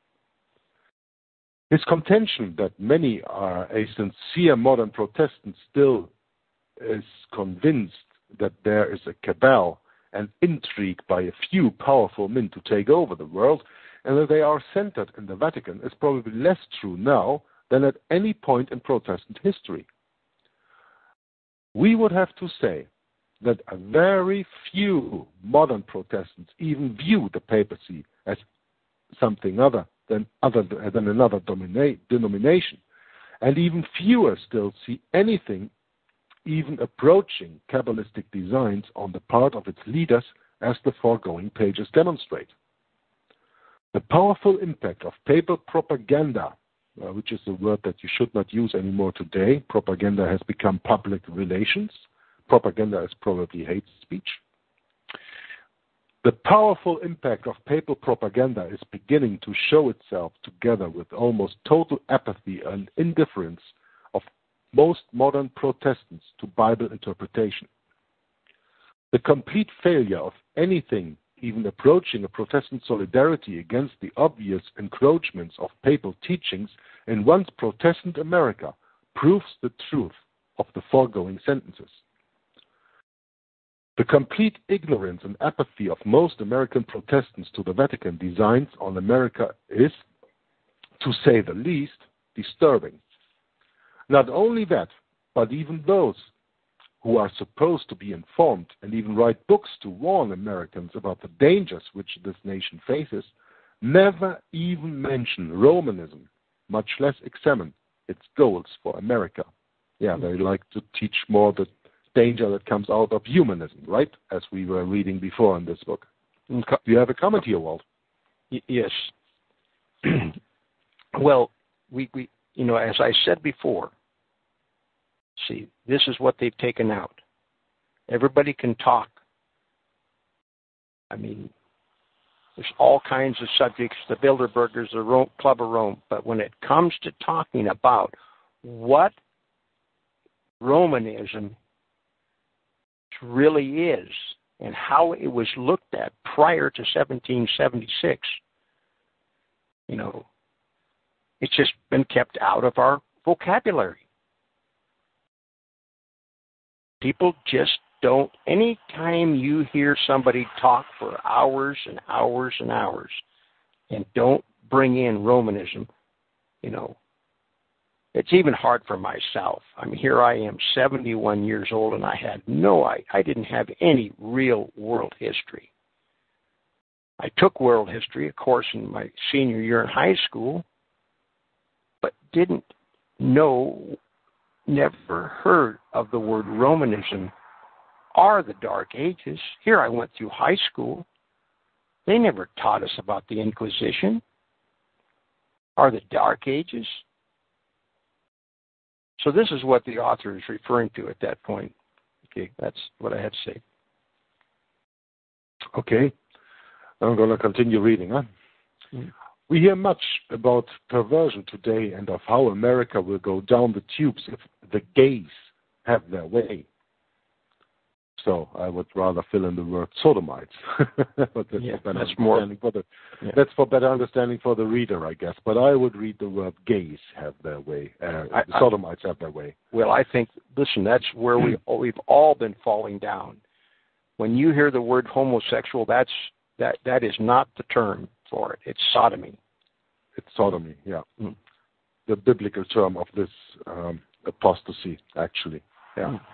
His contention that many are a sincere modern Protestant still is convinced that there is a cabal and intrigue by a few powerful men to take over the world, and that they are centered in the Vatican is probably less true now than at any point in Protestant history. We would have to say that a very few modern Protestants even view the papacy as something other than other than another domina- denomination, and even fewer still see anything even approaching Kabbalistic designs on the part of its leaders, as the foregoing pages demonstrate. The powerful impact of papal propaganda, uh, which is a word that you should not use anymore today. Propaganda has become public relations. Propaganda is probably hate speech. The powerful impact of papal propaganda is beginning to show itself together with almost total apathy and indifference of most modern Protestants to Bible interpretation. The complete failure of anything even approaching a Protestant solidarity against the obvious encroachments of papal teachings in once Protestant America proves the truth of the foregoing sentences. The complete ignorance and apathy of most American Protestants to the Vatican designs on America is, to say the least, disturbing. Not only that, but even those who are supposed to be informed and even write books to warn Americans about the dangers which this nation faces, never even mention Romanism, much less examine its goals for America. Yeah, they like to teach more the danger that comes out of humanism, right? As we were reading before in this book. Do you have a comment here, Walt? Y- yes. Well, we, we, you know, as I said before, see, this is what they've taken out. Everybody can talk. I mean, there's all kinds of subjects, the Bilderbergers, the Rome, Club of Rome, but when it comes to talking about what Romanism really is and how it was looked at prior to seventeen seventy-six, you know, it's just been kept out of our vocabulary. People just don't, anytime you hear somebody talk for hours and hours and hours and don't bring in Romanism, you know, it's even hard for myself. I mean, here I am, seventy-one years old, and I had no, I, I didn't have any real world history. I took world history, of course, in my senior year in high school, but didn't know, never heard of the word Romanism or the Dark Ages. Here I went through high school. They never taught us about the Inquisition or the Dark Ages. So this is what the author is referring to at that point. Okay, that's what I had to say. Okay, I'm going to continue reading. Huh? Mm-hmm. We hear much about perversion today and of how America will go down the tubes if the gays have their way. So I would rather fill in the word sodomites. But that's, yeah, for that's more. For the, yeah. That's for better understanding for the reader, I guess. But I would read the word gays have their way. Uh, I, the sodomites I, have their way. Well, I think, listen, that's where we, we've all been falling down. When you hear the word homosexual, that's that that is not the term for it. It's sodomy. It's sodomy, yeah. Mm. The biblical term of this um, apostasy, actually. Yeah. Mm.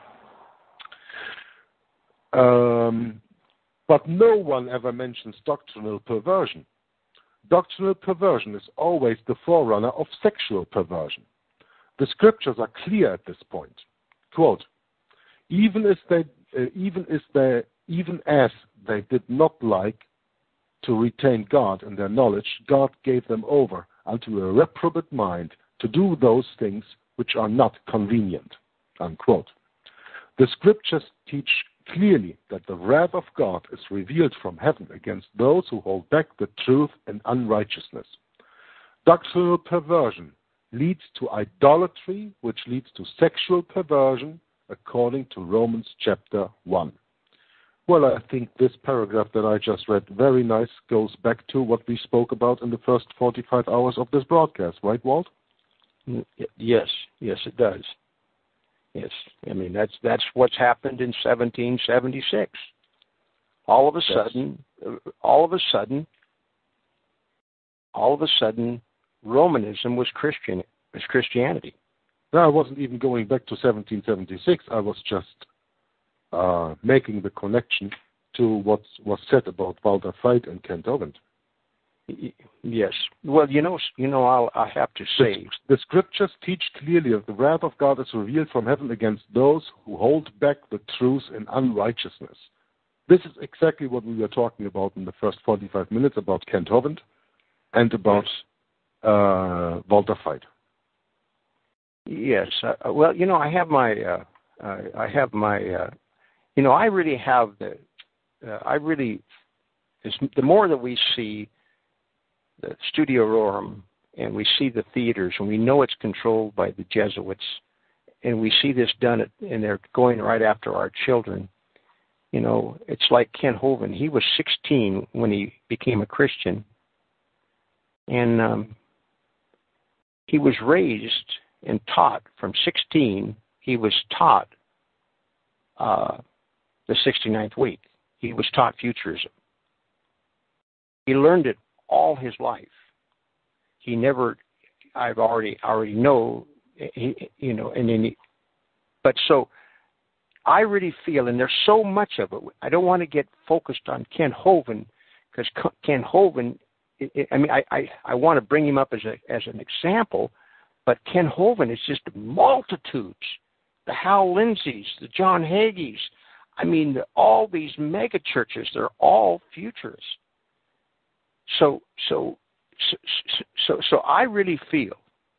Um, but no one ever mentions doctrinal perversion. Doctrinal perversion is always the forerunner of sexual perversion. The scriptures are clear at this point. Quote, even as they, uh, even as they, even as they did not like to retain God in their knowledge, God gave them over unto a reprobate mind to do those things which are not convenient. Unquote. The scriptures teach clearly that the wrath of God is revealed from heaven against those who hold back the truth in unrighteousness. Doctrinal perversion leads to idolatry, which leads to sexual perversion, according to Romans chapter one. Well, I think this paragraph that I just read, very nice, goes back to what we spoke about in the first forty-five hours of this broadcast, right, Walt? Yes, yes, it does. Yes, I mean, that's that's what's happened in seventeen seventy-six. All of a sudden, yes. all of a sudden, all of a sudden, Romanism was Christian, was Christianity. No, I wasn't even going back to seventeen seventy-six. I was just uh, making the connection to what was said about Walter Veith and Kent Hovind. Yes. Well, you know, you know, I'll, I have to say, the, the scriptures teach clearly that the wrath of God is revealed from heaven against those who hold back the truth in unrighteousness. This is exactly what we were talking about in the first forty-five minutes about Kent Hovind and about uh, Walter Veith. Yes. Uh, well, you know, I have my, uh, uh, I have my, uh, you know, I really have the, uh, I really is the more that we see the Studiorum and we see the theaters and we know it's controlled by the Jesuits and we see this done at, and they're going right after our children. You know, it's like Kent Hovind. He was sixteen when he became a Christian. And um, he was raised and taught from sixteen. He was taught uh, the sixty-ninth week. He was taught futurism. He learned it all his life. He never, I've already already know, he, you know, and then he, but so I really feel, and there's so much of it, I don't want to get focused on Kent Hovind, because Kent Hovind, it, it, I mean, I, I, I want to bring him up as a as an example, but Kent Hovind is just multitudes, the Hal Lindsays, the John Hagees, I mean, the, all these mega churches, they're all futurists. So, so, so, so, so I really feel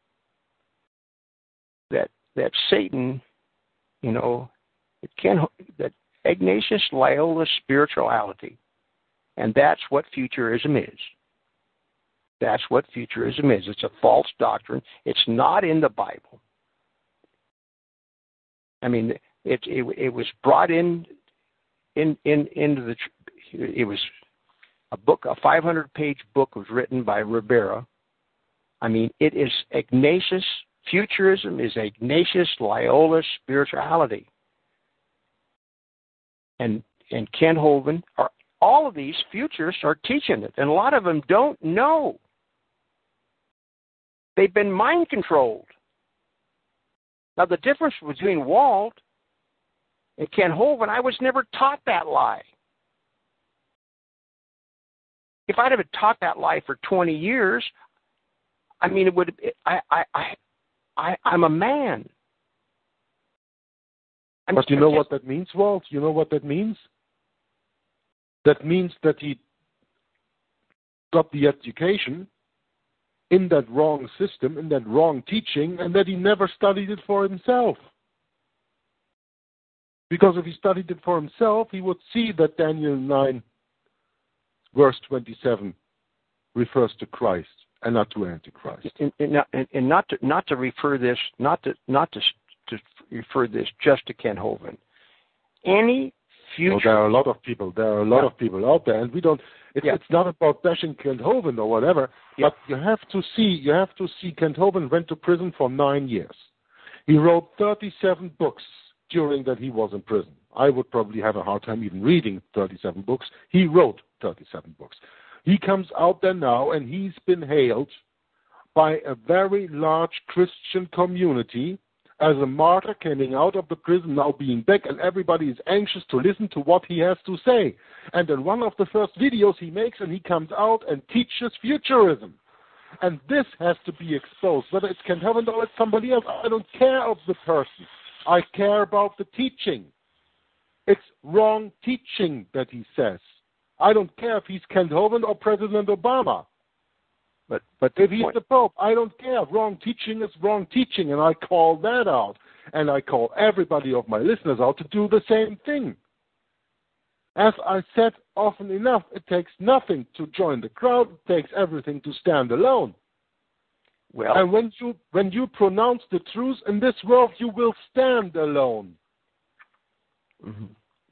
that that Satan, you know, it can that Ignatius Loyola's spirituality, and that's what futurism is. That's what futurism is. It's a false doctrine. It's not in the Bible. I mean, it it, it was brought in in in into the. It was a book, a five hundred page book was written by Ribera. I mean, it is Ignatius. Futurism is Ignatius Loyola's spirituality. And and Kent Hovind, are, all of these futurists are teaching it, and a lot of them don't know. They've been mind controlled. Now, the difference between Walt and Kent Hovind, I was never taught that lie. If I'd have been taught that lie for twenty years, I mean, it would. It, I, I, I, I, I'm a man. I'm but you know what that means, Walt? You know what that means? That means that he got the education in that wrong system, in that wrong teaching, and that he never studied it for himself. Because if he studied it for himself, he would see that Daniel nine, verse twenty-seven, refers to Christ and not to Antichrist. And, and, and, and not to not to refer this, not to not to to refer this just to Kent Hovind. Any future. Well, there are a lot of people. There are a lot yeah. of people out there, and we don't. It's, yeah. it's not about bashing Kent Hovind or whatever. Yeah. But you have to see. You have to see. Kent Hovind went to prison for nine years. He wrote thirty-seven books during that he was in prison. I would probably have a hard time even reading thirty-seven books. He wrote thirty-seven books. He comes out there now, and he's been hailed by a very large Christian community as a martyr coming out of the prison, now being back, and everybody is anxious to listen to what he has to say. And in one of the first videos he makes, and he comes out and teaches futurism. And this has to be exposed, whether it's Kent Hovind or it's somebody else. I don't care of the person. I care about the teaching. It's wrong teaching that he says. I don't care if he's Kent Hovind or President Obama. But but if he's point. the Pope, I don't care. Wrong teaching is wrong teaching, and I call that out. And I call everybody of my listeners out to do the same thing. As I said often enough, it takes nothing to join the crowd. It takes everything to stand alone. Well, and when you when you pronounce the truth in this world, you will stand alone. Mm-hmm.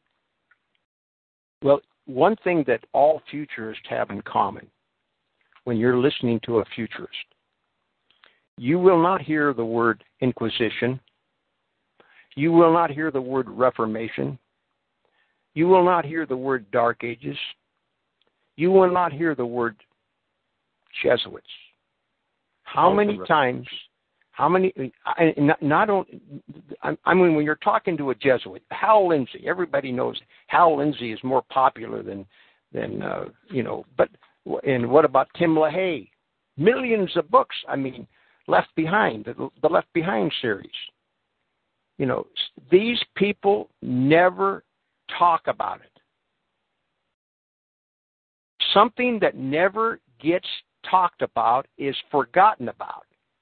Well, one thing that all futurists have in common, when you're listening to a futurist, you will not hear the word Inquisition. You will not hear the word Reformation. You will not hear the word Dark Ages. You will not hear the word Jesuits. How many times, how many, I, not, not only, I mean, when you're talking to a Jesuit, Hal Lindsay, everybody knows Hal Lindsay is more popular than, than uh, you know, but, and what about Tim LaHaye? Millions of books, I mean, Left Behind, the, the Left Behind series. You know, these people never talk about it. Something that never gets talked about is forgotten about.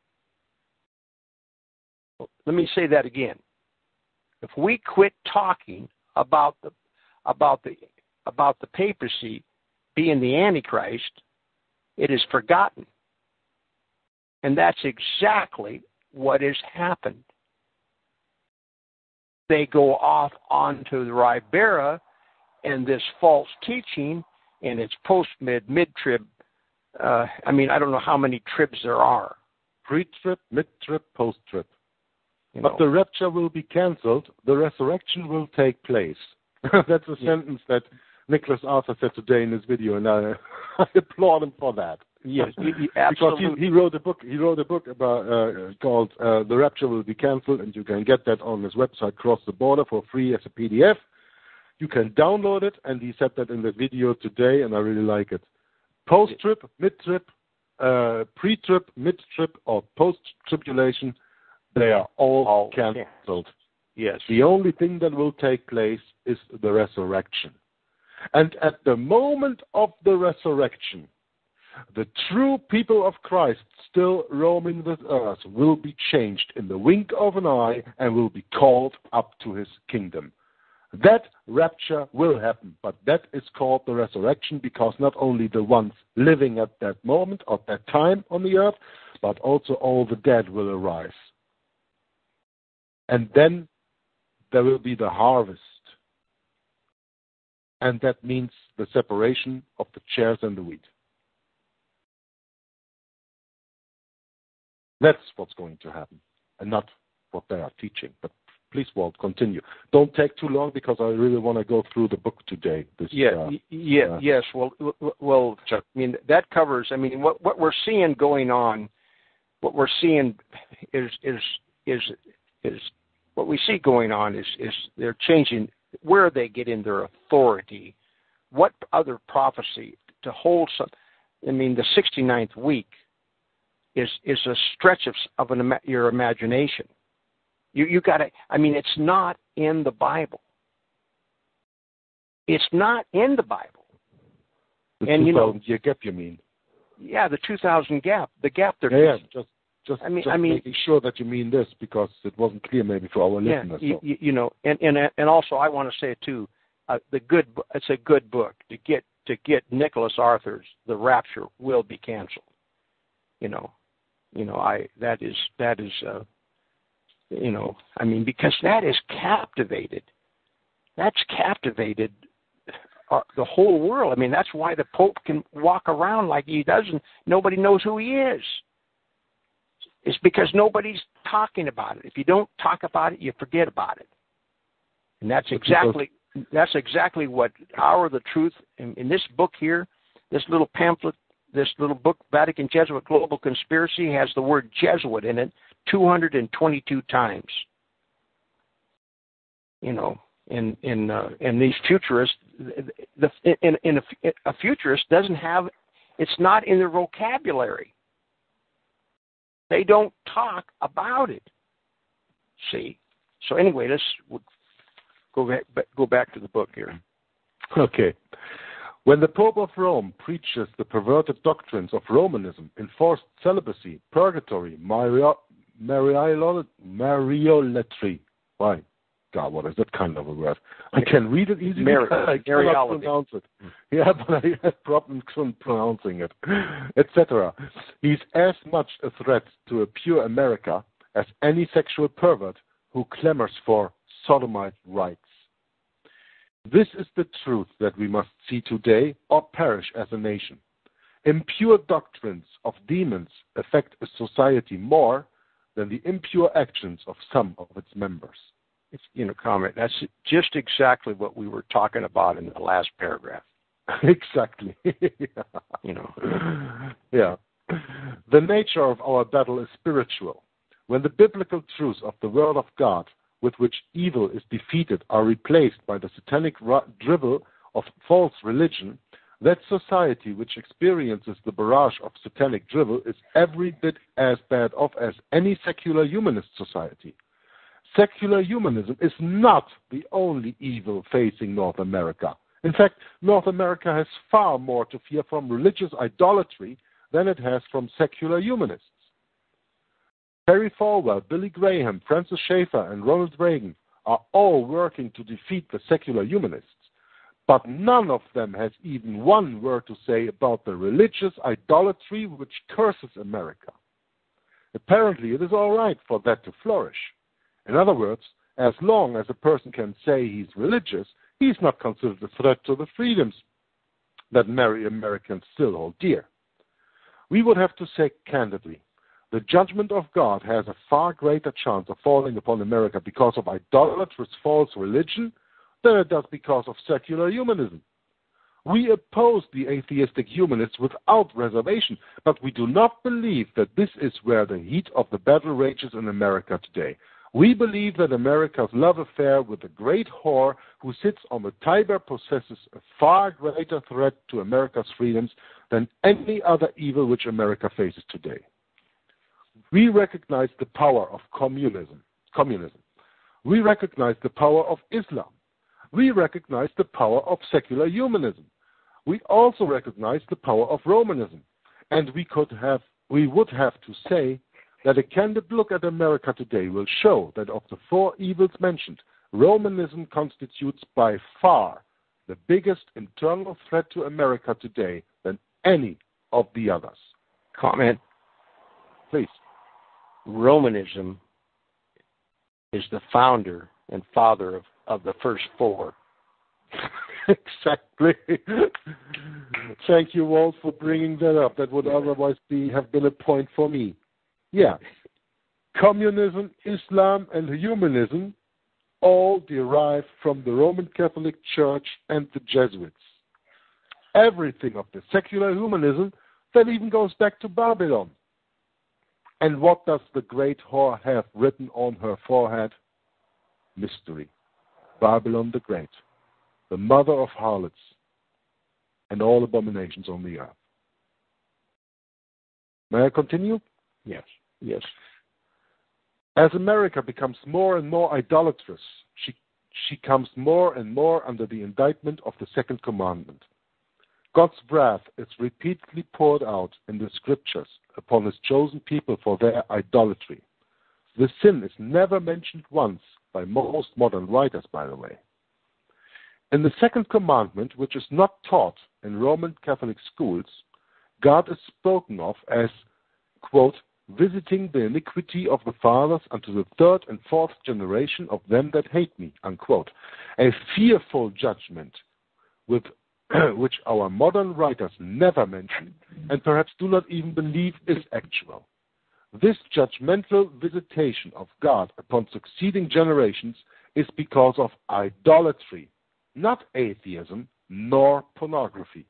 Let me say that again. If we quit talking about the about the about the papacy, being the Antichrist, it is forgotten. And that's exactly what has happened. They go off onto the Ribera and this false teaching, and it's post-mid, mid-trib. Uh, I mean, I don't know how many tribs there are. Pre-trib, mid-trib, post-trib. You But know. the rapture will be cancelled. The resurrection will take place. That's a Yeah. sentence that Nicholas Arthur said today in his video, and I, I applaud him for that. Yes, you, you, Because absolutely. he, he wrote a book. He wrote a book about uh, called uh, "The Rapture Will Be Cancelled," and you can get that on his website, Cross the Border, for free as a P D F. You can download it, and he said that in the video today, and I really like it. Post-trib, mid-trib, uh, pre-trib, mid-trib, or post-tribulation, they are all, All cancelled. Yes. The only thing that will take place is the resurrection. And at the moment of the resurrection, the true people of Christ still roaming this earth will be changed in the wink of an eye and will be called up to his kingdom. That rapture will happen, but that is called the resurrection, because not only the ones living at that moment or that time on the earth, but also all the dead will arise. And then there will be the harvest. And that means the separation of the tares and the wheat. That's what's going to happen, and not what they are teaching. But please, Walt, continue. Don't take too long, because I really want to go through the book today. This, Yeah, uh, yeah, uh, yes. Well, well, I mean, that covers. I mean, what what we're seeing going on, what we're seeing is is is is what we see going on is is they're changing where they get in their authority, what other prophecy to hold some. I mean, the sixty-ninth week is is a stretch of of an, your imagination. You you got to. I mean, it's not in the Bible. It's not in the Bible. the and you know, two thousand year gap, you mean? Yeah, the two thousand gap, the gap they're Yeah, yeah, just just, I mean, just I mean, making sure that you mean this, because it wasn't clear maybe for our yeah, listeners. you, So. you, you know, and and and also I want to say it too. Uh, the good, bu- it's a good book to get to get Nicholas Arthur's "The Rapture Will Be Canceled." You know, you know, I that is that is, uh, you know, I mean, because that is captivated. That's captivated uh, the whole world. I mean, that's why the Pope can walk around like he doesn't. Nobody knows who he is. It's because nobody's talking about it. If you don't talk about it, you forget about it. And that's exactly that's exactly what Hour of the Truth in, in this book here, this little pamphlet, this little book, Vatican Jesuit Global Conspiracy, has the word Jesuit in it two hundred twenty-two times. You know, in in uh, in these futurists, the in, in a, a futurist doesn't have, it's not in their vocabulary. They don't talk about it. See, so anyway, let's go back, go back to the book here. Okay. When the Pope of Rome preaches the perverted doctrines of Romanism, enforced celibacy, purgatory, Mario, Mariolo, Mariolatry, why? God, what is that kind of a word? I can read it easily, Mari- but I cannot Mariology. pronounce it. Yeah, but I have problems pronouncing it, et cetera. He's as much a threat to a pure America as any sexual pervert who clamors for sodomite rights. This is the truth that we must see today or perish as a nation. Impure doctrines of demons affect a society more than the impure actions of some of its members. It's, you know, comment. That's just exactly what we were talking about in the last paragraph. Exactly. You know. Yeah. The nature of our battle is spiritual. When the biblical truths of the Word of God, with which evil is defeated, are replaced by the satanic drivel of false religion, that society which experiences the barrage of satanic drivel is every bit as bad off as any secular humanist society. Secular humanism is not the only evil facing North America. In fact, North America has far more to fear from religious idolatry than it has from secular humanists. Perry Falwell, Billy Graham, Francis Schaeffer, and Ronald Reagan are all working to defeat the secular humanists. But none of them has even one word to say about the religious idolatry which curses America. Apparently, it is all right for that to flourish. In other words, as long as a person can say he's religious, he's not considered a threat to the freedoms that many Americans still hold dear. We would have to say candidly, the judgment of God has a far greater chance of falling upon America because of idolatrous false religion than it does because of secular humanism. We oppose the atheistic humanists without reservation, but we do not believe that this is where the heat of the battle rages in America today. We believe that America's love affair with the great whore who sits on the Tiber possesses a far greater threat to America's freedoms than any other evil which America faces today. We recognize the power of communism. Communism. We recognize the power of Islam. We recognize the power of secular humanism. We also recognize the power of Romanism. And we could have, we would have to say that a candid look at America today will show that of the four evils mentioned, Romanism constitutes by far the biggest internal threat to America today than any of the others. Comment. Please. Romanism is the founder and father of, of the first four. Exactly. Thank you, Walt, for bringing that up. That would otherwise be have been a point for me. Yeah. Communism, Islam, and humanism all derive from the Roman Catholic Church and the Jesuits. Everything of the secular humanism that even goes back to Babylon. And what does the great whore have written on her forehead? Mystery. Babylon the Great, the mother of harlots and all abominations on the earth. May I continue? Yes, yes. As America becomes more and more idolatrous, she, she comes more and more under the indictment of the second commandment. God's wrath is repeatedly poured out in the scriptures upon his chosen people for their idolatry. The sin is never mentioned once by most modern writers, by the way. In the second commandment, which is not taught in Roman Catholic schools, God is spoken of as, quote, visiting the iniquity of the fathers unto the third and fourth generation of them that hate me, unquote. A fearful judgment with which our modern writers never mention and perhaps do not even believe is actual. This judgmental visitation of God upon succeeding generations is because of idolatry, not atheism nor pornography.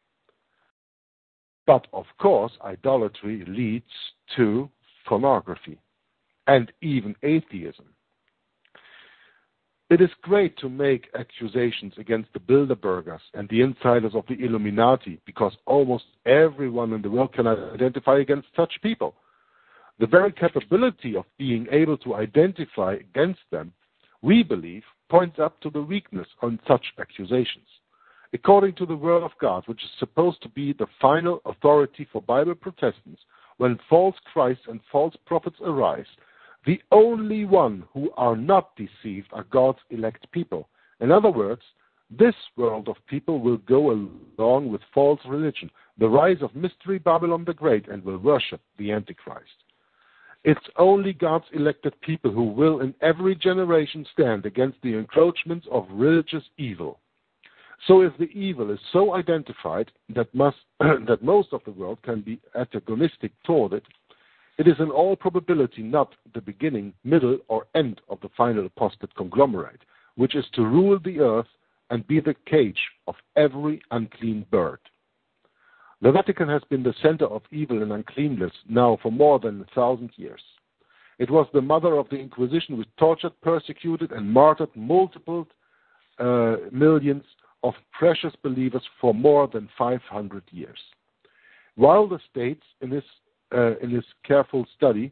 But of course, idolatry leads to pornography and even atheism. It is great to make accusations against the Bilderbergers and the insiders of the Illuminati because almost everyone in the world can identify against such people. The very capability of being able to identify against them, we believe, points up to the weakness on such accusations. According to the Word of God, which is supposed to be the final authority for Bible Protestants, when false Christs and false prophets arise, the only one who are not deceived are God's elect people. In other words, this world of people will go along with false religion, the rise of Mystery Babylon the Great, and will worship the Antichrist. It's only God's elected people who will in every generation stand against the encroachments of religious evil. So if the evil is so identified that, must, that most of the world can be antagonistic toward it, it is in all probability not the beginning, middle, or end of the final apostate conglomerate, which is to rule the earth and be the cage of every unclean bird. The Vatican has been the center of evil and uncleanness now for more than a thousand years. It was the mother of the Inquisition, which tortured, persecuted, and martyred multiple uh, millions of precious believers for more than five hundred years. Wilder states in his, uh, in his careful study,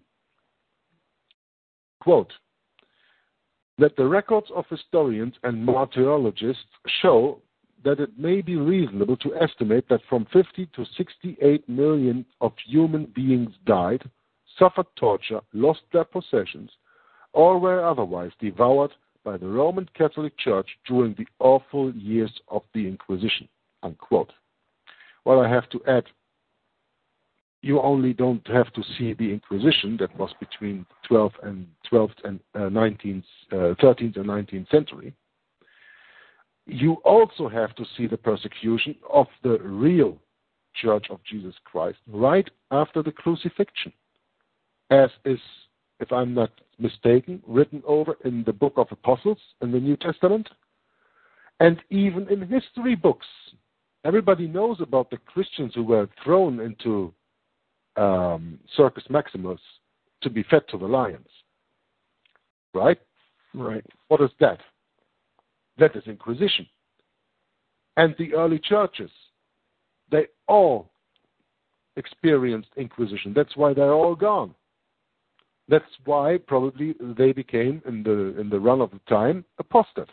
quote, that the records of historians and martyrologists show that it may be reasonable to estimate that from fifty to sixty-eight million of human beings died, suffered torture, lost their possessions, or were otherwise devoured by the Roman Catholic Church during the awful years of the Inquisition, unquote. Well, I have to add, you only don't have to see the Inquisition that was between twelfth and twelfth and uh, nineteenth, uh, thirteenth and nineteenth century. You also have to see the persecution of the real Church of Jesus Christ right after the crucifixion, as is, if I'm not mistaken, written over in the Book of Apostles in the New Testament, and even in history books. Everybody knows about the Christians who were thrown into um, Circus Maximus to be fed to the lions. Right? Right. What is that? That is Inquisition. And the early churches, they all experienced Inquisition. That's why they're all gone. That's why probably they became, in the in the run of the time, apostate.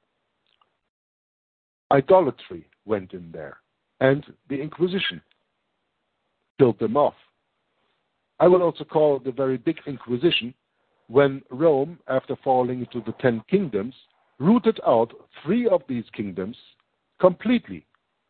Idolatry went in there, and the Inquisition killed them off. I would also call it the very big Inquisition when Rome, after falling into the Ten Kingdoms, rooted out three of these kingdoms completely.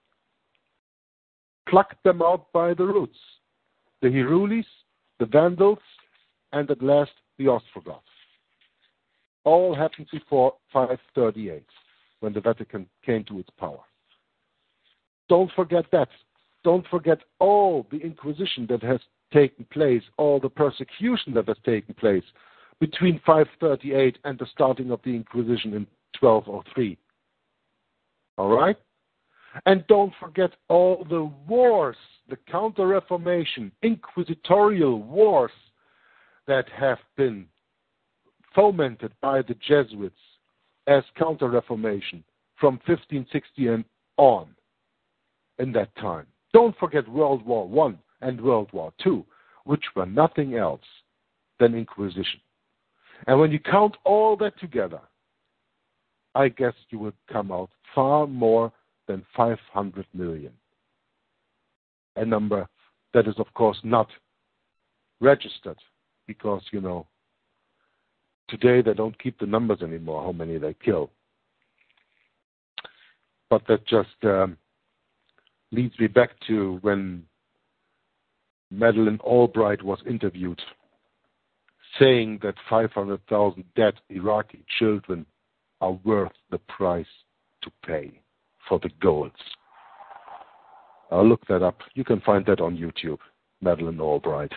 Plucked them out by the roots. The Herules, the Vandals, and at last the Ostrogoths. All happened before five thirty-eight, when the Vatican came to its power. Don't forget that. Don't forget all the Inquisition that has taken place, all the persecution that has taken place between five thirty-eight and the starting of the Inquisition in twelve oh three. All right? And don't forget all the wars, the Counter-Reformation, inquisitorial wars that have been fomented by the Jesuits as Counter-Reformation from fifteen sixty and on in that time. Don't forget World War One and World War Two, which were nothing else than Inquisition. And when you count all that together, I guess you would come out far more than five hundred million. A number that is, of course, not registered because, you know, today they don't keep the numbers anymore, how many they kill. But that just um, leads me back to when Madeleine Albright was interviewed, saying that five hundred thousand dead Iraqi children are worth the price to pay for the goals. I'll look that up. You can find that on YouTube, Madeleine Albright.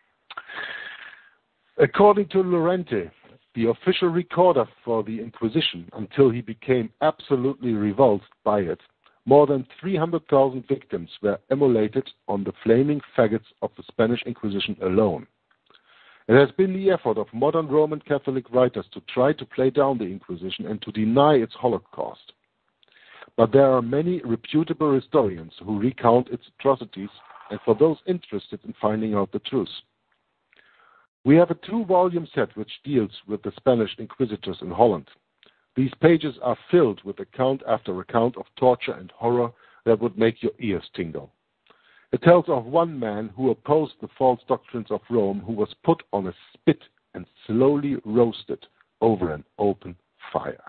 According to Llorente, the official recorder for the Inquisition, until he became absolutely revolted by it, more than three hundred thousand victims were immolated on the flaming faggots of the Spanish Inquisition alone. It has been the effort of modern Roman Catholic writers to try to play down the Inquisition and to deny its Holocaust. But there are many reputable historians who recount its atrocities, and for those interested in finding out the truth. We have a two-volume set which deals with the Spanish inquisitors in Holland. These pages are filled with account after account of torture and horror that would make your ears tingle. It tells of one man who opposed the false doctrines of Rome, who was put on a spit and slowly roasted over an open fire.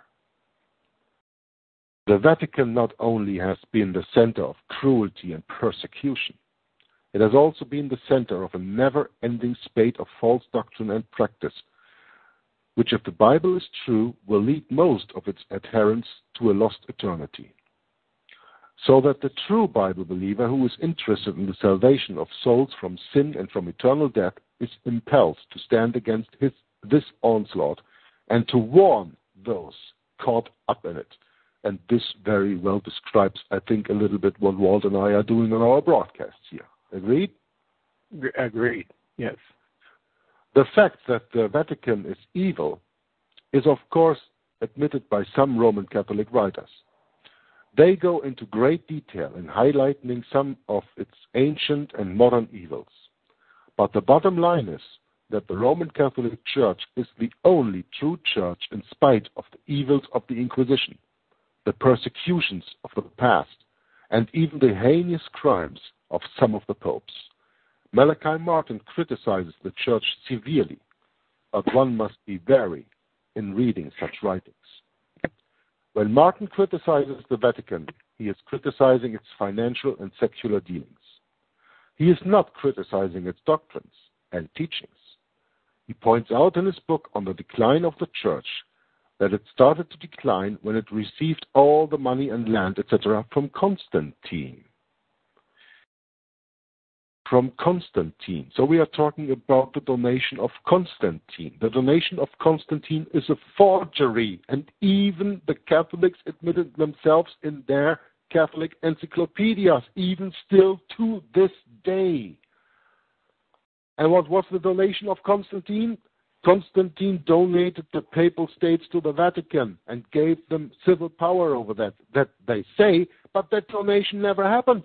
The Vatican not only has been the center of cruelty and persecution, it has also been the center of a never-ending spate of false doctrine and practice, which, if the Bible is true, will lead most of its adherents to a lost eternity. So that the true Bible believer who is interested in the salvation of souls from sin and from eternal death is impelled to stand against his, this onslaught and to warn those caught up in it. And this very well describes, I think, a little bit what Walt and I are doing on our broadcasts here. Agreed? Agreed, yes. The fact that the Vatican is evil is, of course, admitted by some Roman Catholic writers. They go into great detail in highlighting some of its ancient and modern evils. But the bottom line is that the Roman Catholic Church is the only true church in spite of the evils of the Inquisition, the persecutions of the past, and even the heinous crimes of some of the popes. Malachi Martin criticizes the church severely, but one must be very, in reading such writings. When Martin criticizes the Vatican, he is criticizing its financial and secular dealings. He is not criticizing its doctrines and teachings. He points out in his book on the decline of the Church that it started to decline when it received all the money and land, et cetera, from Constantine. From Constantine. So we are talking about the donation of Constantine. The donation of Constantine is a forgery, and even the Catholics admitted themselves in their Catholic encyclopedias, even still to this day. And what was the donation of Constantine? Constantine donated the papal states to the Vatican and gave them civil power over that, that they say, but that donation never happened.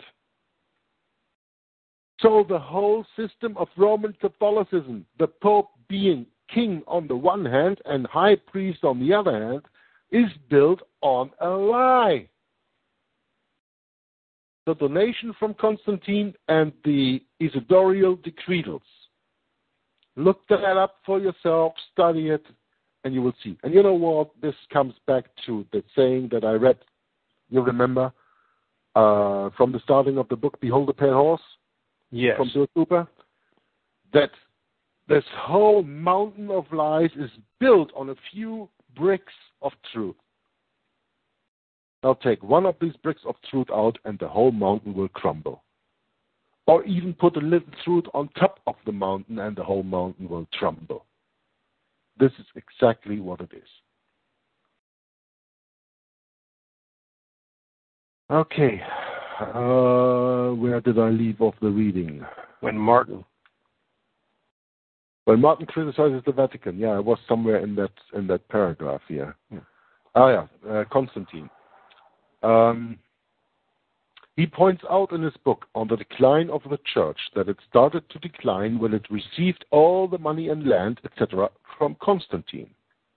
So the whole system of Roman Catholicism, the Pope being king on the one hand and high priest on the other hand, is built on a lie. The donation from Constantine and the Isidorial decretals. Look that up for yourself, study it, and you will see. And you know what? This comes back to the saying that I read, you remember, uh, from the starting of the book, Behold the Pale Horse? Yes. From Bill Cooper? That this whole mountain of lies is built on a few bricks of truth. Now take one of these bricks of truth out and the whole mountain will crumble. Or even put a little truth on top of the mountain and the whole mountain will crumble. This is exactly what it is. Okay. Uh, where did I leave off the reading? When Martin. When Martin criticizes the Vatican. Yeah, I was somewhere in that in that paragraph here. Yeah. Oh yeah, uh, Constantine. Um, he points out in his book on the decline of the Church that it started to decline when it received all the money and land, et cetera, from Constantine.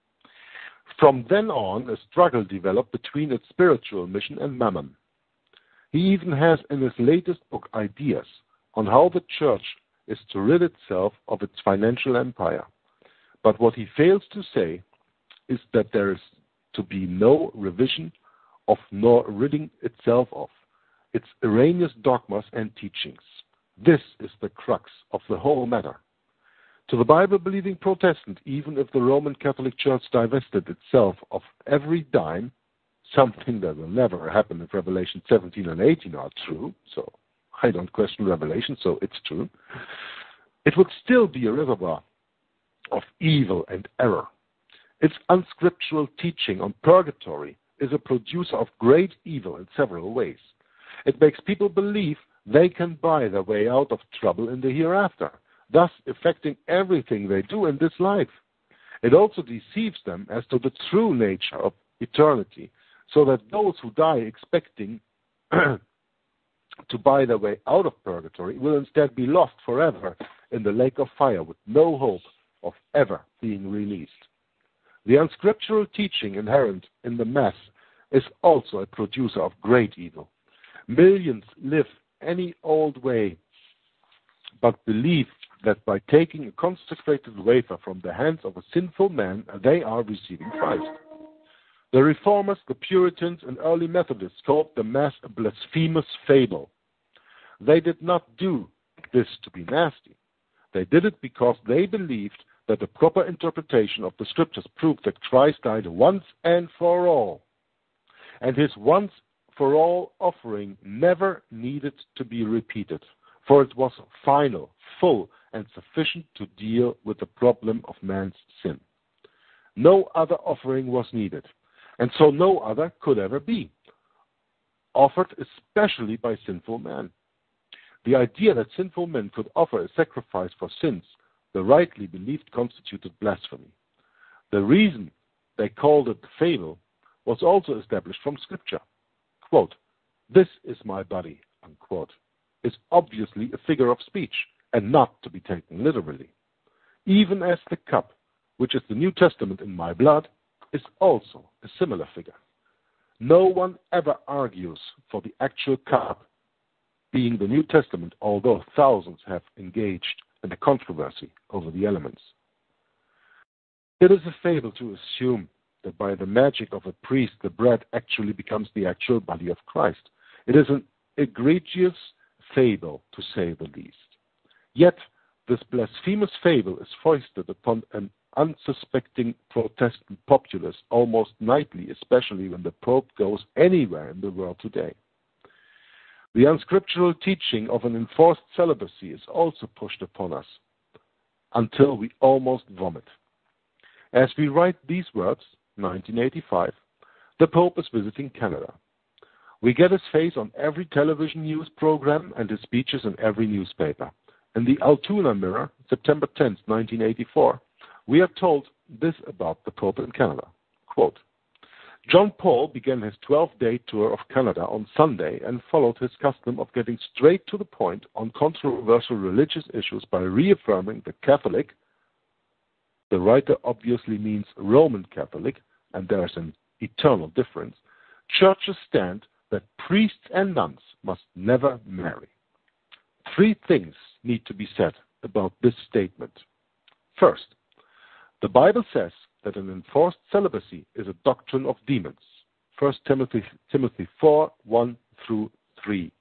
From then on, a struggle developed between its spiritual mission and mammon. He even has in his latest book ideas on how the Church is to rid itself of its financial empire. But what he fails to say is that there is to be no revision of nor ridding itself of its erroneous dogmas and teachings. This is the crux of the whole matter. To the Bible-believing Protestant, even if the Roman Catholic Church divested itself of every dime, something that will never happen if Revelation seventeen and eighteen are true, so I don't question Revelation, so it's true, it would still be a reservoir of evil and error. Its unscriptural teaching on purgatory is a producer of great evil in several ways. It makes people believe they can buy their way out of trouble in the hereafter, thus affecting everything they do in this life. It also deceives them as to the true nature of eternity, so that those who die expecting to buy their way out of purgatory will instead be lost forever in the lake of fire with no hope of ever being released. The unscriptural teaching inherent in the Mass is also a producer of great evil. Millions live any old way, but believe that by taking a consecrated wafer from the hands of a sinful man, they are receiving Christ. The Reformers, the Puritans, and early Methodists called the Mass a blasphemous fable. They did not do this to be nasty. They did it because they believed that the proper interpretation of the Scriptures proved that Christ died once and for all. And his once for all offering never needed to be repeated, for it was final, full, and sufficient to deal with the problem of man's sin. No other offering was needed, and so no other could ever be, offered especially by sinful man. The idea that sinful men could offer a sacrifice for sins, the rightly believed, constituted blasphemy. The reason they called it fable was also established from Scripture. Quote, "This is my body," unquote, is obviously a figure of speech and not to be taken literally. Even as the cup, which is the New Testament in my blood, is also a similar figure. No one ever argues for the actual cup being the New Testament, although thousands have engaged in a controversy over the elements. It is a fable to assume that by the magic of a priest the bread actually becomes the actual body of Christ. It is an egregious fable, to say the least. Yet, this blasphemous fable is foisted upon an unsuspecting Protestant populace almost nightly, especially when the Pope goes anywhere in the world today. The unscriptural teaching of an enforced celibacy is also pushed upon us until we almost vomit. As we write these words, nineteen eighty-five, the Pope is visiting Canada. We get his face on every television news program and his speeches in every newspaper. In the Altoona Mirror, September tenth, nineteen eighty-four, we are told this about the Pope in Canada. Quote, John Paul began his twelve-day tour of Canada on Sunday and followed his custom of getting straight to the point on controversial religious issues by reaffirming the Catholic. The writer obviously means Roman Catholic, and there is an eternal difference. Churches stand that priests and nuns must never marry. Three things need to be said about this statement. First, the Bible says that an enforced celibacy is a doctrine of demons. First Timothy, Timothy four, one through three.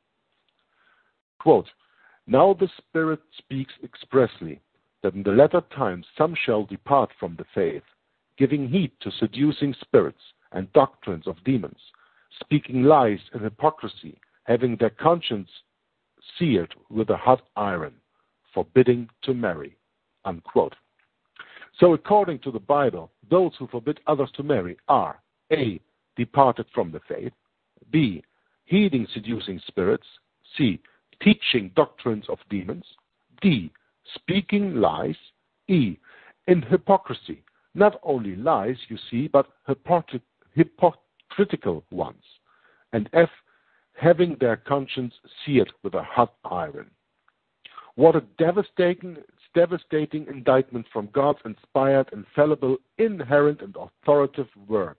Quote, Now the Spirit speaks expressly that in the latter times some shall depart from the faith, giving heed to seducing spirits and doctrines of demons, speaking lies and hypocrisy, having their conscience seared with a hot iron, forbidding to marry. Unquote. So according to the Bible, those who forbid others to marry are A. departed from the faith, B. heeding seducing spirits, C. teaching doctrines of demons, D. speaking lies, E. in hypocrisy, not only lies, you see, but hypocrit- hypocritical ones, and F. having their conscience seared with a hot iron. What a devastating, devastating indictment from God's inspired, infallible, inerrant, and authoritative word.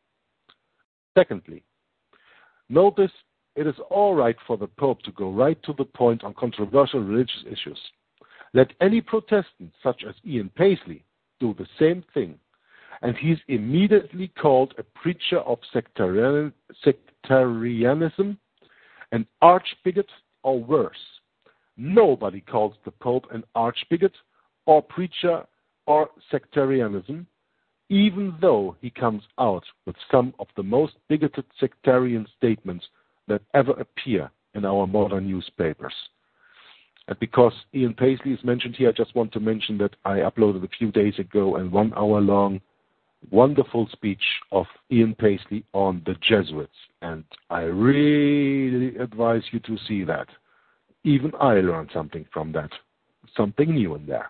Secondly, notice it is all right for the Pope to go right to the point on controversial religious issues. Let any Protestant, such as Ian Paisley, do the same thing, and he is immediately called a preacher of sectarian, sectarianism, an arch-bigot, or worse. Nobody calls the Pope an arch-bigot or preacher or sectarianism, even though he comes out with some of the most bigoted sectarian statements that ever appear in our modern newspapers. And because Ian Paisley is mentioned here, I just want to mention that I uploaded a few days ago a one-hour-long wonderful speech of Ian Paisley on the Jesuits, and I really advise you to see that. Even I learned something from that, something new in there.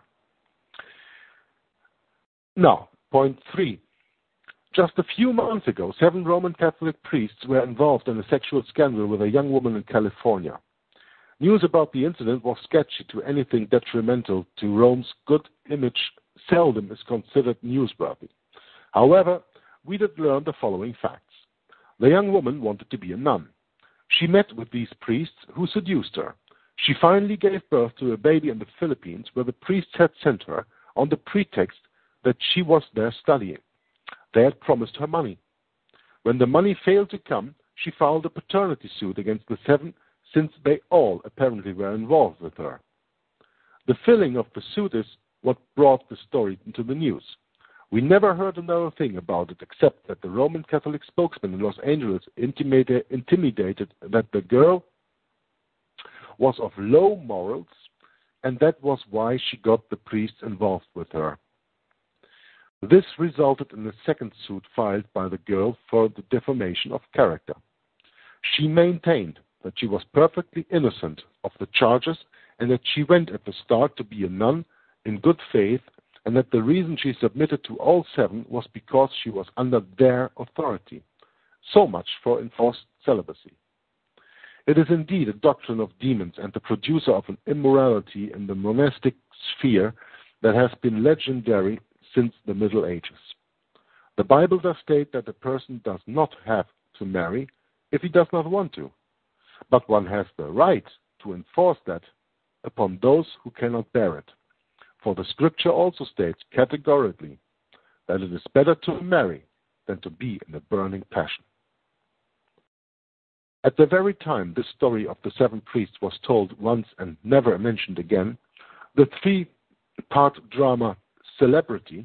Now, point three. Just a few months ago, seven Roman Catholic priests were involved in a sexual scandal with a young woman in California. News about the incident was sketchy to anything detrimental to Rome's good image seldom is considered newsworthy. However, we did learn the following facts. The young woman wanted to be a nun. She met with these priests who seduced her. She finally gave birth to a baby in the Philippines where the priests had sent her on the pretext that she was there studying. They had promised her money. When the money failed to come, she filed a paternity suit against the seven since they all apparently were involved with her. The filling of the suit is what brought the story into the news. We never heard another thing about it except that the Roman Catholic spokesman in Los Angeles intimidated, intimidated that the girl was of low morals, and that was why she got the priests involved with her. This resulted in a second suit filed by the girl for the defamation of character. She maintained that she was perfectly innocent of the charges and that she went at the start to be a nun in good faith, and that the reason she submitted to all seven was because she was under their authority. So much for enforced celibacy. It is indeed a doctrine of demons and the producer of an immorality in the monastic sphere that has been legendary since the Middle Ages. The Bible does state that a person does not have to marry if he does not want to, but one has the right to enforce that upon those who cannot bear it. For the Scripture also states categorically, that it is better to marry than to be in a burning passion. At the very time this story of the seven priests was told once and never mentioned again, the three-part drama Celebrity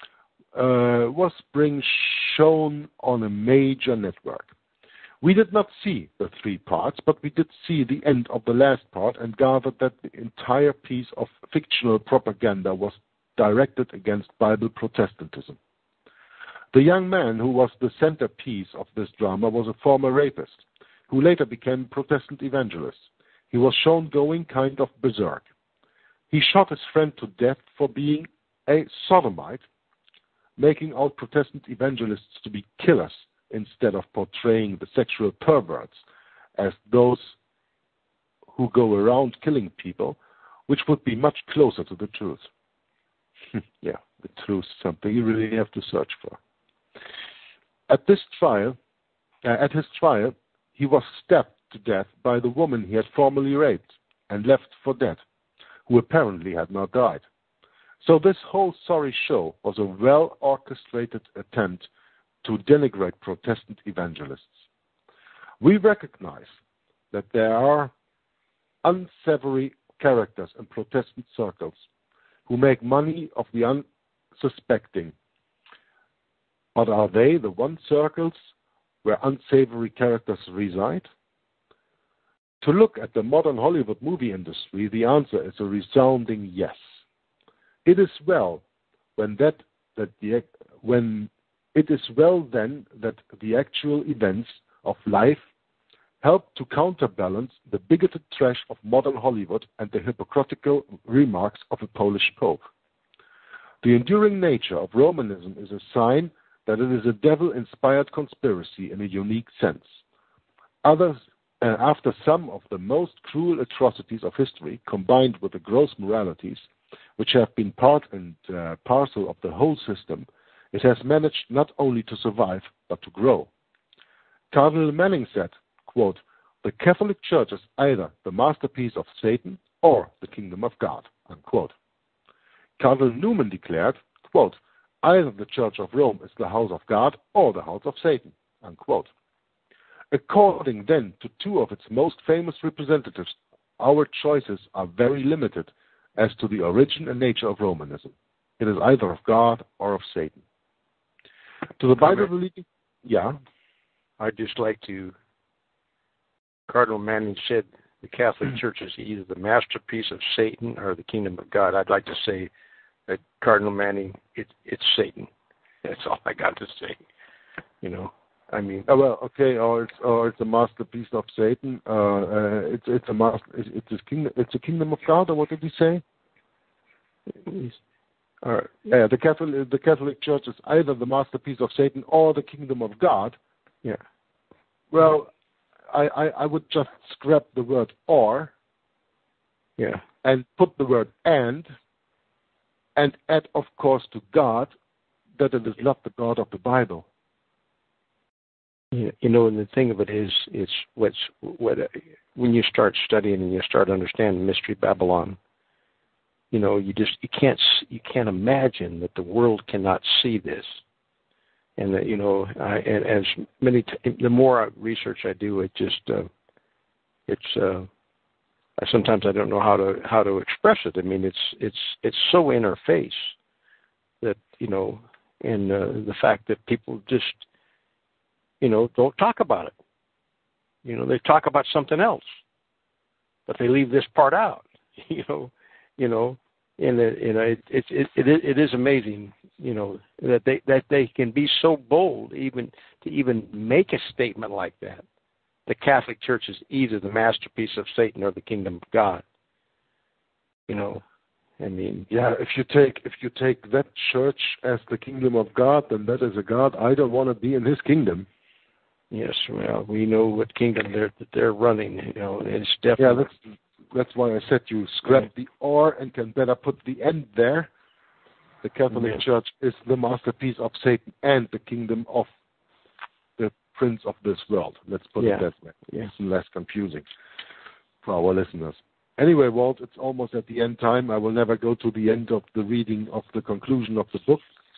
uh, was being shown on a major network. We did not see the three parts, but we did see the end of the last part and gathered that the entire piece of fictional propaganda was directed against Bible Protestantism. The young man who was the centerpiece of this drama was a former rapist, who later became Protestant evangelist. He was shown going kind of berserk. He shot his friend to death for being a sodomite, making out Protestant evangelists to be killers instead of portraying the sexual perverts as those who go around killing people, which would be much closer to the truth. Yeah, the truth is something you really have to search for. At this trial, uh, at his trial, he was stabbed to death by the woman he had formerly raped and left for dead, who apparently had not died. So this whole sorry show was a well-orchestrated attempt to denigrate Protestant evangelists. We recognize that there are unsavory characters in Protestant circles who make money of the unsuspecting. But are they the one circles where unsavory characters reside? To look at the modern Hollywood movie industry, the answer is a resounding yes. It is well when that that the when it is well then that the actual events of life help to counterbalance the bigoted trash of modern Hollywood and the hypocritical remarks of a Polish pope. The enduring nature of Romanism is a sign that it is a devil-inspired conspiracy in a unique sense. Others, uh, after some of the most cruel atrocities of history, combined with the gross moralities, which have been part and uh, parcel of the whole system, it has managed not only to survive, but to grow. Cardinal Manning said, quote, "The Catholic Church is either the masterpiece of Satan or the kingdom of God," unquote. Cardinal Newman declared, quote, "Either the Church of Rome is the house of God or the house of Satan," unquote. According then to two of its most famous representatives, our choices are very limited as to the origin and nature of Romanism. It is either of God or of Satan. To the Bible believing, yeah. I'd just like to, Cardinal Manning said the Catholic Church is either the masterpiece of Satan or the kingdom of God. I'd like to say that Cardinal Manning, it, it's Satan. That's all I got to say. You know, I mean. Oh, well, okay, or it's or it's a masterpiece of Satan. Uh, uh, it's it's a master. It's, it's a kingdom. It's a kingdom of God. Or what did he say? All right. Yeah, the Catholic the Catholic Church is either the masterpiece of Satan or the kingdom of God. Yeah. Well, I, I, I would just scrap the word "or." Yeah. And put the word "and," and add, of course, to God that it is not the God of the Bible. Yeah, you know, and the thing of it is, it's what's what when you start studying and you start understanding Mystery Babylon. You know, you just you can't you can't imagine that the world cannot see this, and that you know, I, and as many t- the more research I do, it just uh, it's uh, I, sometimes I don't know how to how to express it. I mean, it's it's it's so in our face that you know, and uh, the fact that people just you know don't talk about it. You know, they talk about something else, but they leave this part out. You know. You know, and it, you know, it, it, it, it, it is amazing, you know, that they that they can be so bold even to even make a statement like that. The Catholic Church is either the masterpiece of Satan or the kingdom of God. You know, I mean, yeah. If you take if you take that church as the kingdom of God, then that is a God I don't want to be in His kingdom. Yes, well, we know what kingdom they're that they're running. You know, it's definitely. Yeah, that's, That's why I said you scrap the "or" and can better put the "and" there. The Catholic yeah. Church is the masterpiece of Satan and the kingdom of the prince of this world. Let's put yeah. it that way. Yeah. It's less confusing for our listeners. Anyway, Walt, it's almost at the end time. I will never go to the end of the reading of the conclusion of the book,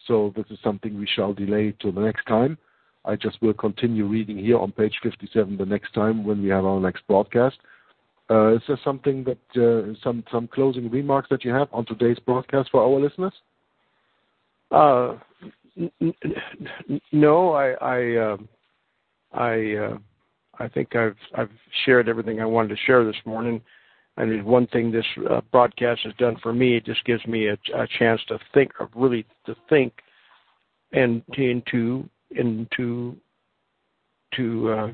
so this is something we shall delay to the next time. I just will continue reading here on page fifty-seven the next time when we have our next broadcast. Uh, is there something that, uh, some, some closing remarks that you have on today's broadcast for our listeners? Uh, n- n- no, I, I, uh, I, uh, I think I've, I've shared everything I wanted to share this morning. And there's one thing this uh, broadcast has done for me. It just gives me a, a chance to think, or really to think, and into into to uh,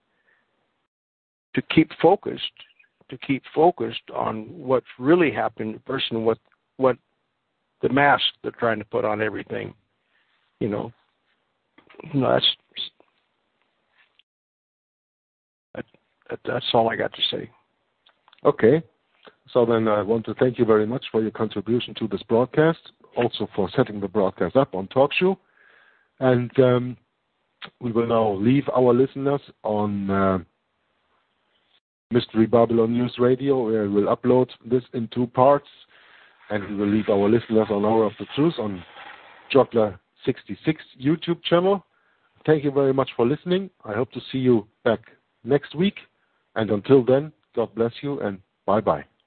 to keep focused, to keep focused on what's really happened versus what what the mask they're trying to put on everything. You know, no, that's that, that's all I got to say. Okay. So then I want to thank you very much for your contribution to this broadcast, also for setting the broadcast up on TalkShoe. And um, we will now leave our listeners on uh, Mystery Babylon News Radio, where we will upload this in two parts. And we will leave our listeners on Hour of the Truth on Joggler sixty-six YouTube channel. Thank you very much for listening. I hope to see you back next week. And until then, God bless you and bye-bye.